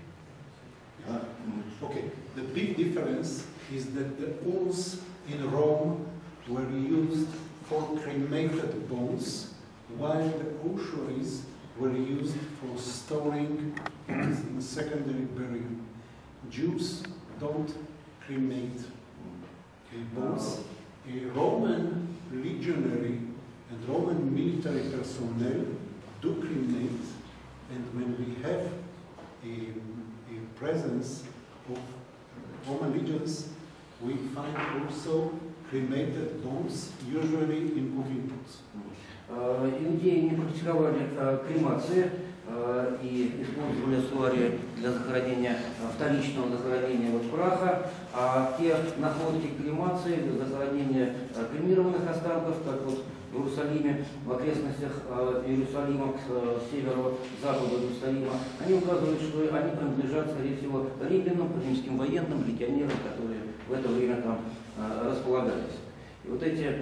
Okay, the big difference is that the urns in Rome were used for cremated bones, while the ossuaries were used for storing bones in secondary burial. Jews don't cremate bones. A Roman legionary and Roman military personnel do cremate, and when we have a presence of Roman legions, we find also cremated bones, usually in cooking pots. Иудеи не практиковали кремации и использовали осуарии для захоронения, вторичного захоронения праха, а те находки кремации для захоронения кремированных останков, как вот в Иерусалиме, в окрестностях Иерусалима, к северо-западу Иерусалима, они указывают, что они принадлежат, скорее всего, римлянам, римским военным, легионерам, которые в это время там располагались. И вот эти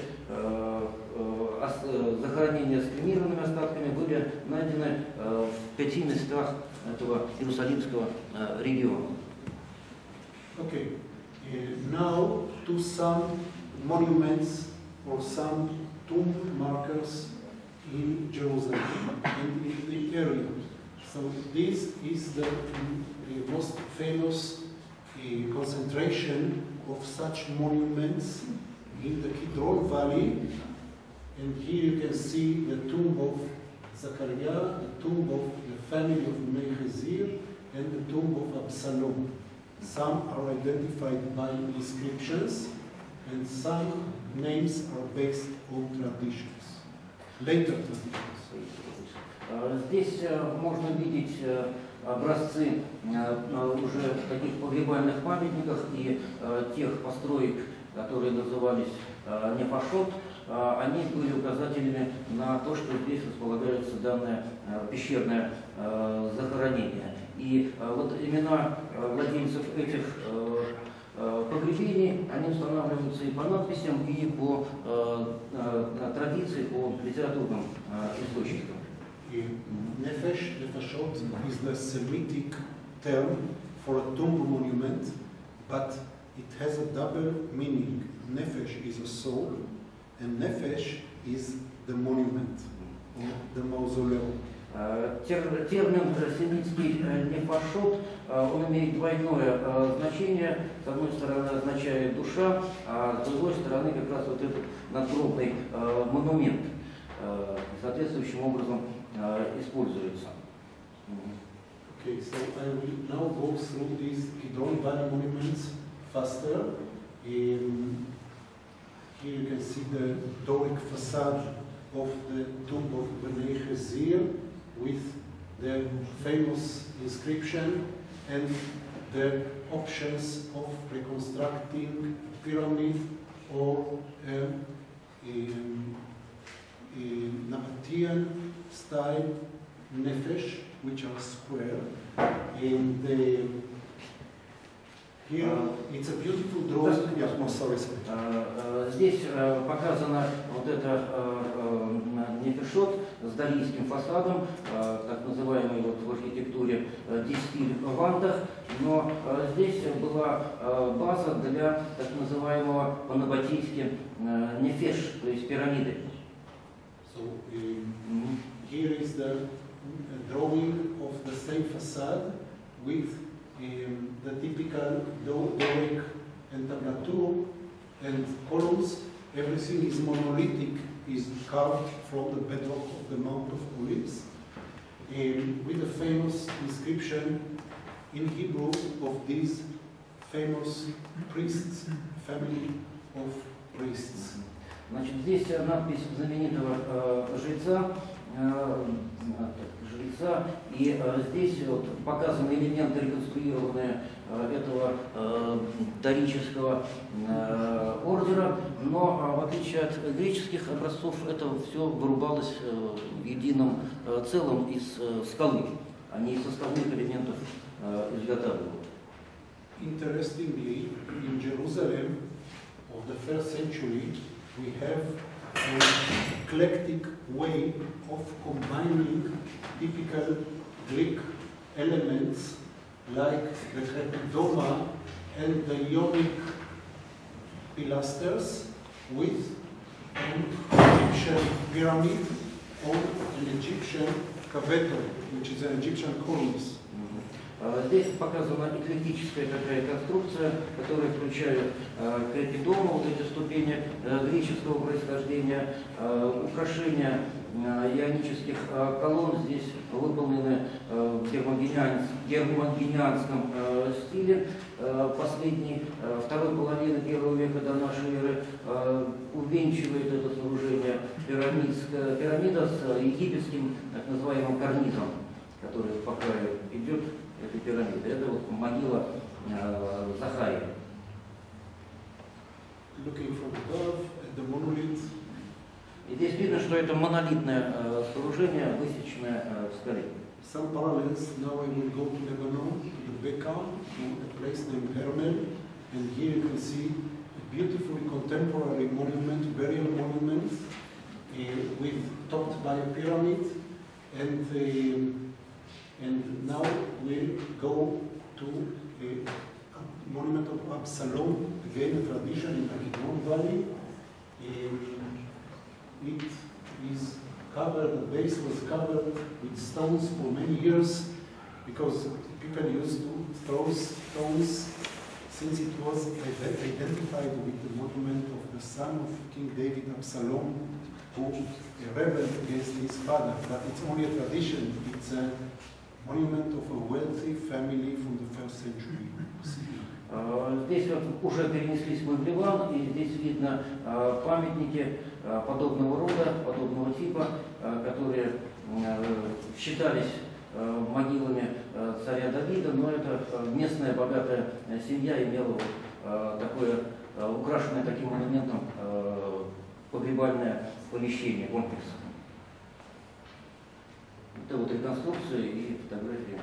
захоронения с кремированными остатками были найдены в 5 местах этого Иерусалимского региона. Okay, now to some monuments or some tomb markers in Jerusalem and in the area. So this is the most famous concentration of such monuments in the Kidron Valley, and here you can see the tomb of Zachariah, the tomb of the family of Mechizir, and the tomb of Absalom. Some are identified by inscriptions, and some names are based on traditions, later traditions. Здесь можно видеть образцы уже таких погребальных памятников и тех построек, которые назывались нефашот, они были указателями на то, что здесь располагается данное пещерное захоронение. И вот имена владельцев этих погребений, они устанавливаются и по надписям, и по традиции, по литературным источникам. Nefesh, nefashot, is the Semitic term for a tomb monument, but it has a double meaning. Nefesh is a soul, and nefesh is the monument, or the mausoleum. Термин семитский нефашот, он имеет двойное значение. С одной стороны означает душа, а с другой стороны как раз вот этот надгробный монумент соответствующим образом используется. Okay, so I will now go through these Kidron Valley monuments faster. Here you can see the Doric facade of the tomb of Bnei Chezir with the famous inscription and the options of reconstructing pyramid or Nabatean style nefesh, which are square. And here it's a beautiful drawing. Yeah, oh, sorry. Здесь показано вот это нефешот с далийским фасадом, так называемый вот в архитектуре дистиль в Андах, но здесь была база для так называемого по-набатийски нефеш, то есть пирамиды. So here is the drawing of the same facade with the typical Doric entablature and columns. Everything is monolithic, is carved from the bedrock of the Mount of Olives, with a famous inscription in Hebrew of these famous priests, family of priests. Значит, здесь надпись знаменитого жреца, и здесь вот показаны элементы реконструированные этого дорического ордера, но в отличие от греческих образцов это все вырубалось в едином целом из скалы, а не из составных элементов изготавливают. Interestingly, in Jerusalem of the first century, we have an eclectic way of combining typical Greek elements like the crepidoma and the Ionic pilasters with an Egyptian pyramid or an Egyptian caveto, which is an Egyptian cornice. Здесь показана эклектическая такая конструкция, которая включает крепидому, вот эти ступени греческого происхождения, украшения ионических колонн здесь выполнены в гермогенианском стиле. Последней, второй половины первого века до нашей эры увенчивает это сооружение пирамида с египетским так называемым карнизом, который по краю идет. Этой пирамиды. Это вот могила Захария. Looking from above at the monolith. И здесь видно что это монолитное сооружение, высеченное в скале. Some parallels. Now I will go to Lebanon, to the Bekaa, to a place named Hermel, and here you can see a beautiful contemporary monument, burial monument, topped by a pyramid, and now we'll go to a monument of Absalom, again a tradition in the Hebron Valley. It is covered, the base was covered with stones for many years because people used to throw stones since it was identified with the monument of the son of King David, Absalom, who rebelled against his father. But it's only a tradition. It's a monument of a wealthy family from the 1st century. Здесь вот уже перенеслись мы в Ливан, и здесь видно памятники подобного рода, подобного типа, которые считались могилами царя Давида, но это местная богатая семья имела вот такое украшенное таким монументом погребальное помещение, комплекс. Это вот реконструкция и фотографии.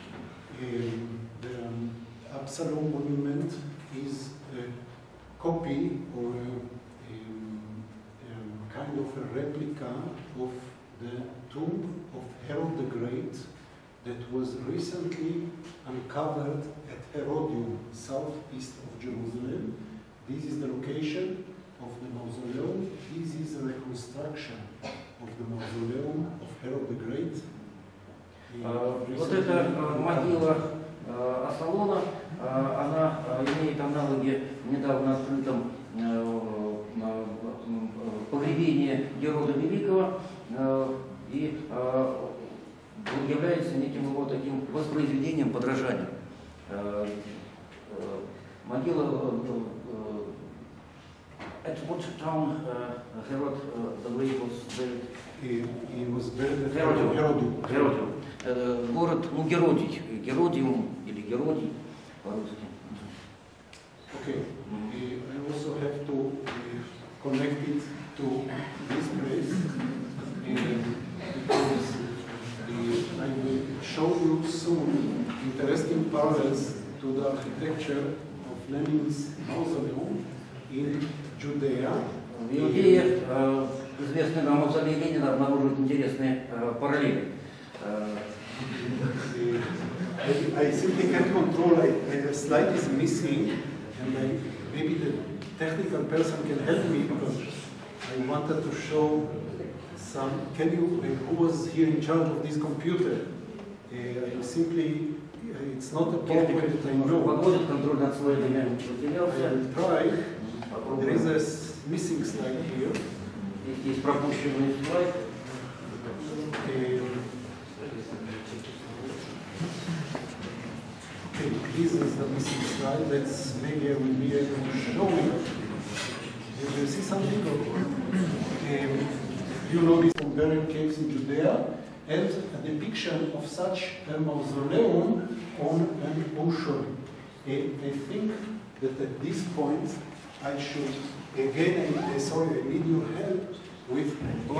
Absalom monument is a copy or a kind of a replica of the tomb of Herod the Great that was recently uncovered at Herodium, southeast of Jerusalem. This is the location of the mausoleum. This is a reconstruction of the mausoleum of Herod the Great. Вот эта могила Асалона, она имеет аналоги в недавно открытом погребении Герода Великого и является неким его таким воспроизведением, подражанием. Могила at what town Herod the Great was buried? He was buried at Herodium. Город, ну, Геродий, Геродиум или Геродий по-русски. Okay. I also have to connect it to this place because I will show you soon interesting parallels to the architecture of Lenin's mausoleum in Judea. В Иудее известный нам мавзолей Ленина обнаруживает интересные параллели. I simply can't control. A slide is missing, and maybe the technical person can help me because I wanted to show some. Can you? Who was here in charge of this computer? I simply. It's not a problem that I know. I will try. There is a missing slide here. Здесь пропущенный слайд. Okay, this is the missing slide. Maybe I will be able to show it. You will see something. You know these burial caves in Judea, and a depiction of such a mausoleum on an ocean. I think that at this point I should again. Sorry, I need your help with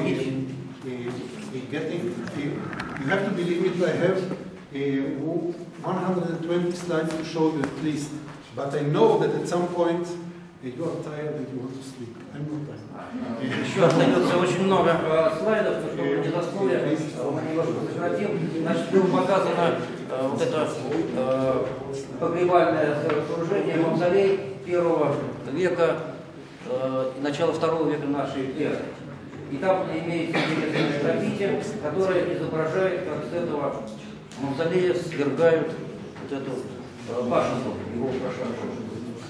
getting. You have to believe me. I have 120 slides to show you at least, but I know that at some point you are tired and you want to sleep. I'm not tired. Еще остается очень много слайдов, но чтобы не заснули, мы немножко сократим. Значит, было показано вот это погребальное сооружение, мавзолей первого века, начала второго века нашей эры. И там имеется интересное граффити, которое изображает, как с этого мавзолея свергают вот эту башенку, его украшавшую.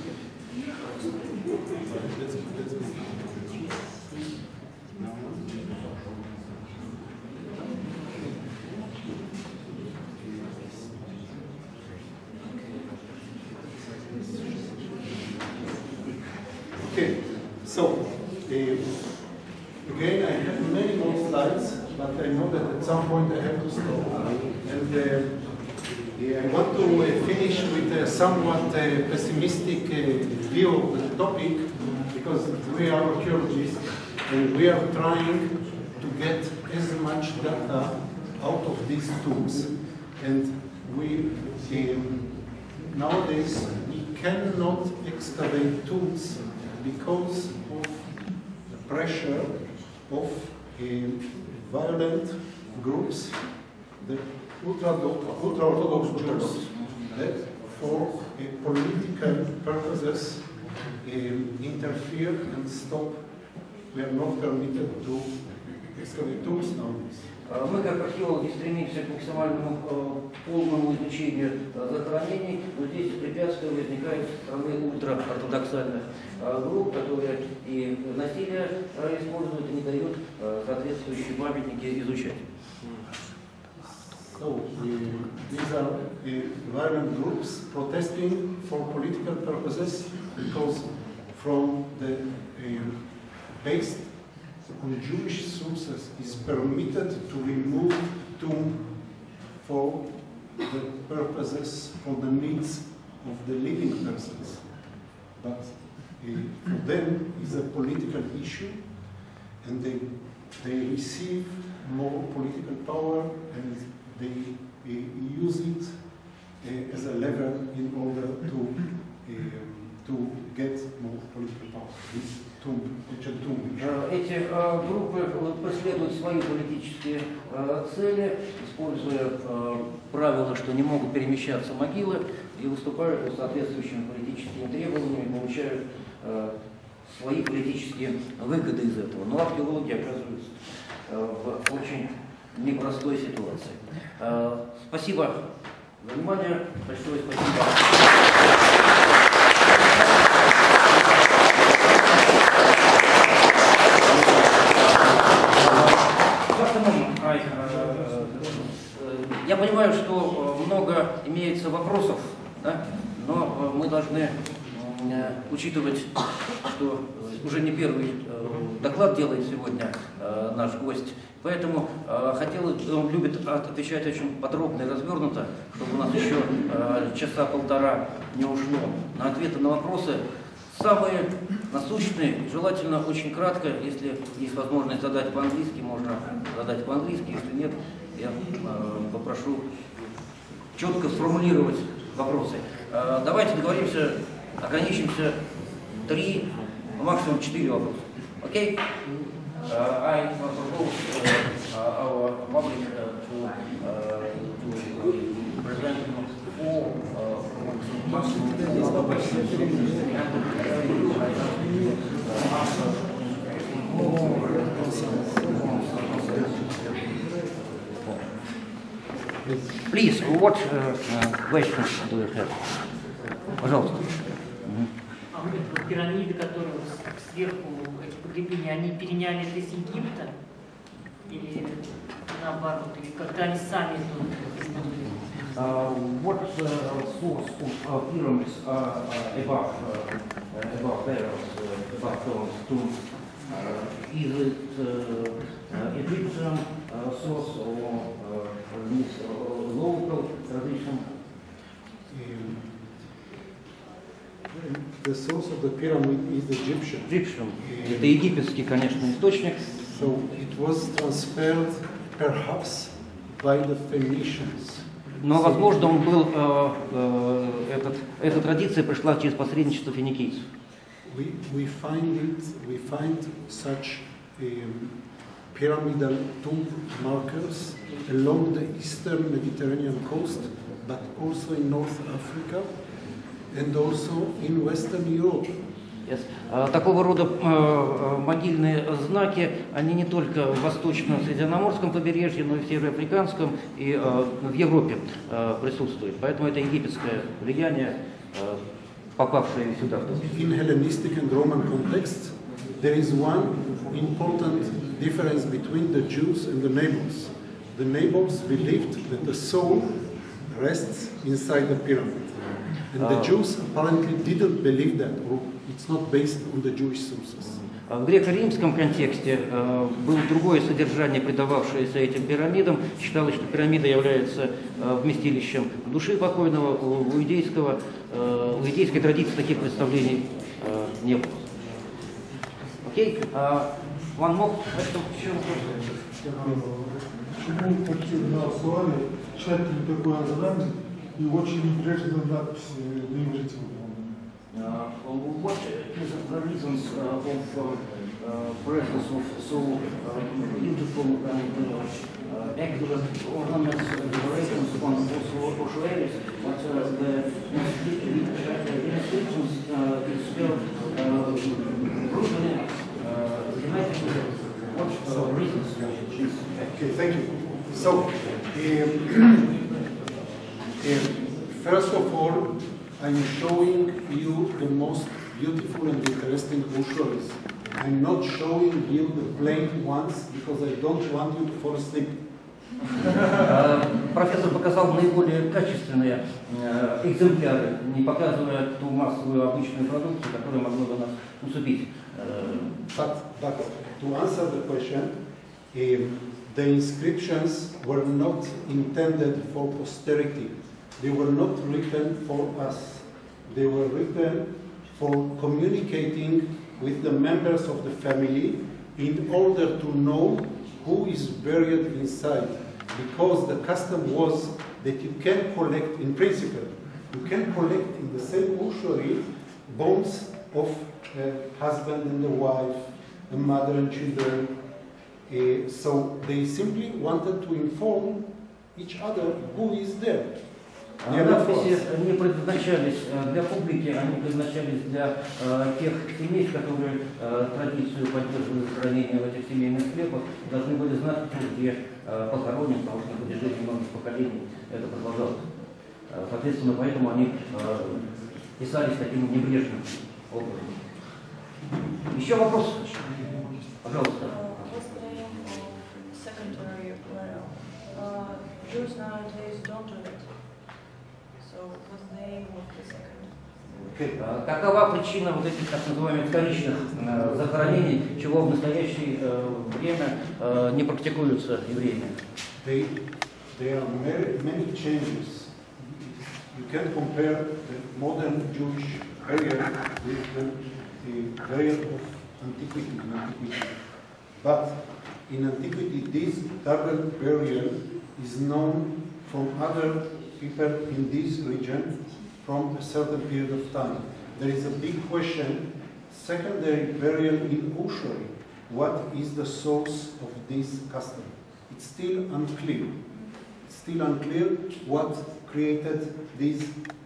Okay, so again, I have many more slides, but I know that at some point I have to stop. And I want to finish with a somewhat pessimistic view of the topic, because we are archaeologists and we are trying get as much data out of these tombs. And we, nowadays, we cannot excavate tombs because of the pressure of violent groups, the ultra-Orthodox Jews, that for political purposes interfere and stop. We are not permitted to excavate tombs nowadays. Мы, как археологи, стремимся к максимальному полному изучению захоронений, но здесь препятствия возникают со стороны ультраортодоксальных групп, которые и насилие используют и не дают соответствующие памятники изучать. So, these are violent groups protesting for political purposes because from the based on Jewish sources is permitted to remove tomb for the purposes, for the needs of the living persons. But for them is a political issue, and they receive more political power, and they use it as a lever in order to get more political power. Эти группы преследуют свои политические цели, используя правила, что не могут перемещаться могилы, и выступают по соответствующим политическим требованиям и получают свои политические выгоды из этого. Но археологи оказываются в очень непростой ситуации. Спасибо за внимание. Большое спасибо. Я понимаю, что много имеется вопросов, да? Но мы должны учитывать, что уже не первый доклад делает сегодня наш гость, поэтому он любит отвечать очень подробно и развернуто, чтобы у нас еще часа полтора не ушло на ответы на вопросы. Самые насущные, желательно очень кратко, если есть возможность задать по-английски, можно задать по-английски, если нет, я попрошу четко сформулировать вопросы. Давайте договоримся, ограничимся 3, максимум 4 вопроса. Окей? I propose our public to present 4 Please, what questions do you have? Пожалуйста. Пирамиды, которые сверху, эти погребения, они переняли это из Египта? Или наоборот, или как-то они сами тут? What source of pyramids are above barrels, above those tombs? Is it Egyptian source or local tradition? The source of the pyramid is Egyptian. Egyptian. Это египетский, конечно, источник. So it was transferred perhaps by the Phoenicians. Но, возможно, он был, эта традиция пришла через посредничество финикийцев. We find such pyramidal tomb markers along the eastern Mediterranean coast, but also in North Africa and also in Western Europe. Yes. Такого рода могильные знаки, они не только в восточном Средиземноморском побережье, но и в североафриканском и в Европе присутствует. Поэтому это египетское влияние, попавшее сюда. In Hellenistic and Roman context, there is one important difference between the Jews and the neighbors. The neighbors believed that the soul rests inside the pyramid. And the Jews apparently didn't believe that, or it's not based on the Jewish sources. В греко-римском контексте было другое содержание, придававшееся этим пирамидам. Считалось, что пирамида является вместилищем души покойного. У иудейской традиции таких представлений не было. Okay? One more question. Почему такие актуальны, тщательно такое задание и очень прежде надпись на иврите? What is the reasons of presence of so beautiful and accurate ornaments and decorations on also ossuaries, but the inscriptions is spelled brutally, thematically? What reasons? Okay, thank you. So, first of all, I'm showing you the most beautiful and interesting ossuaries. I'm not showing you the plain ones because I don't want you to fall asleep. Профессор показал наиболее качественные экземпляры, не показывая ту массовую обычную продукцию, которая могла бы нас усыпить. But to answer the question, the inscriptions were not intended for posterity. They were not written for us. They were written for communicating with the members of the family in order to know who is buried inside. Because the custom was that you can collect, in principle, you can collect in the same ossuary bones of a husband and a wife, a mother and children. So they simply wanted to inform each other who is there. Надписи не предназначались для публики, они предназначались для тех семей, которые традицию поддерживают хранение в этих семейных склепах, должны были знать, кто где похоронен, потому что на протяжении многих поколений это продолжалось. Соответственно, поэтому они писались таким небрежным образом. Еще вопрос? Пожалуйста. Jews nowadays don't do it. So what's the aim of the second? Какова причина вот этих так называемых вторичных захоронений, чего в настоящее время не практикуются евреями? There are many changes. You can compare the modern Jewish burial with the burial of antiquity. But in antiquity, this double burial is known from other people in this region from a certain period of time. There is a big question, secondary burial in ossuary. What is the source of this custom? It's still unclear. It's still unclear what created this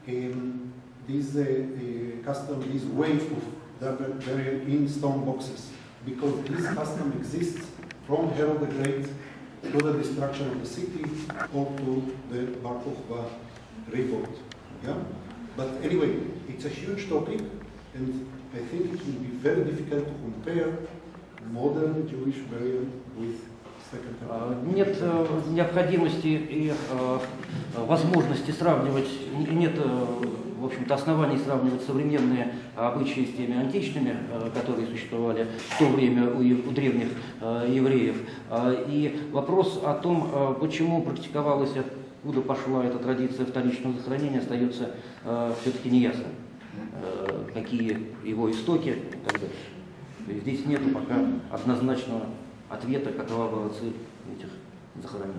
custom, this way of double burial in stone boxes. Because this custom exists from Herod the Great to the destruction of the city or to the Bar Kokhba revolt. Yeah? But anyway, it's a huge topic, and I think it will be very difficult to compare modern Jewish burial with second temple. Нет необходимости и возможности сравнивать, нет, в общем-то, оснований сравнивать современные обычаи с теми античными, которые существовали в то время у древних евреев. И вопрос о том, почему практиковалась, откуда пошла эта традиция вторичного захоронения, остается все-таки неясным. Какие его истоки и так дальше. Здесь нет пока однозначного ответа, какова была цель этих захоронений.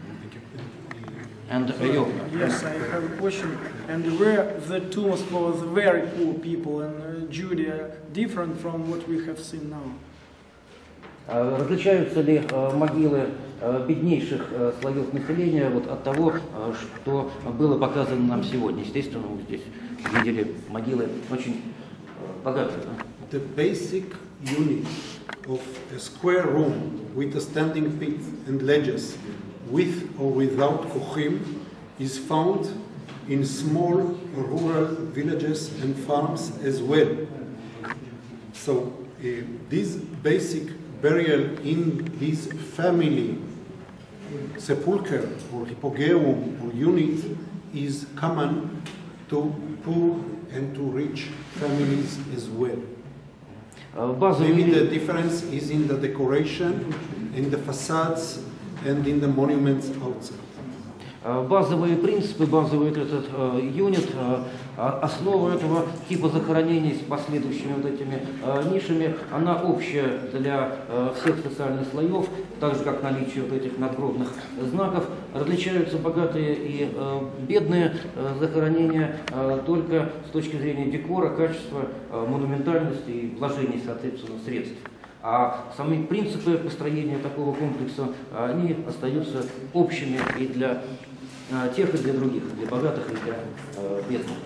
And yes, I have a question. And were the tombs for the very poor people in Judea different from what we have seen now? Различаются ли могилы беднейших слоев населения вот от того, что было показано нам сегодня? Естественно, мы здесь видели могилы очень богатые. The basic unit of a square room with a standing pit and ledges, with or without kochim, is found in small rural villages and farms as well. So this basic burial in his family sepulcher or hypogeum or unit is common to poor and to rich families as well. Maybe the difference is in the decoration, in the facades, and in the monuments outside. Базовые принципы, базовый этот юнит, основа этого типа захоронений с последующими вот этими нишами, она общая для всех социальных слоев, так же как наличие вот этих надгробных знаков. Различаются богатые и бедные захоронения только с точки зрения декора, качества, монументальности и вложений, соответственно, средств. А сами принципы построения такого комплекса, они остаются общими и для тех, и для других, для богатых, и для бедных.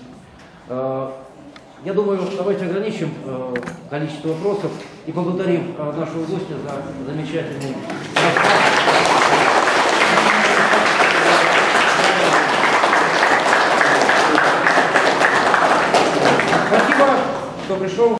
Я думаю, давайте ограничим количество вопросов и поблагодарим нашего гостя за замечательный рассказ. Спасибо, что пришел.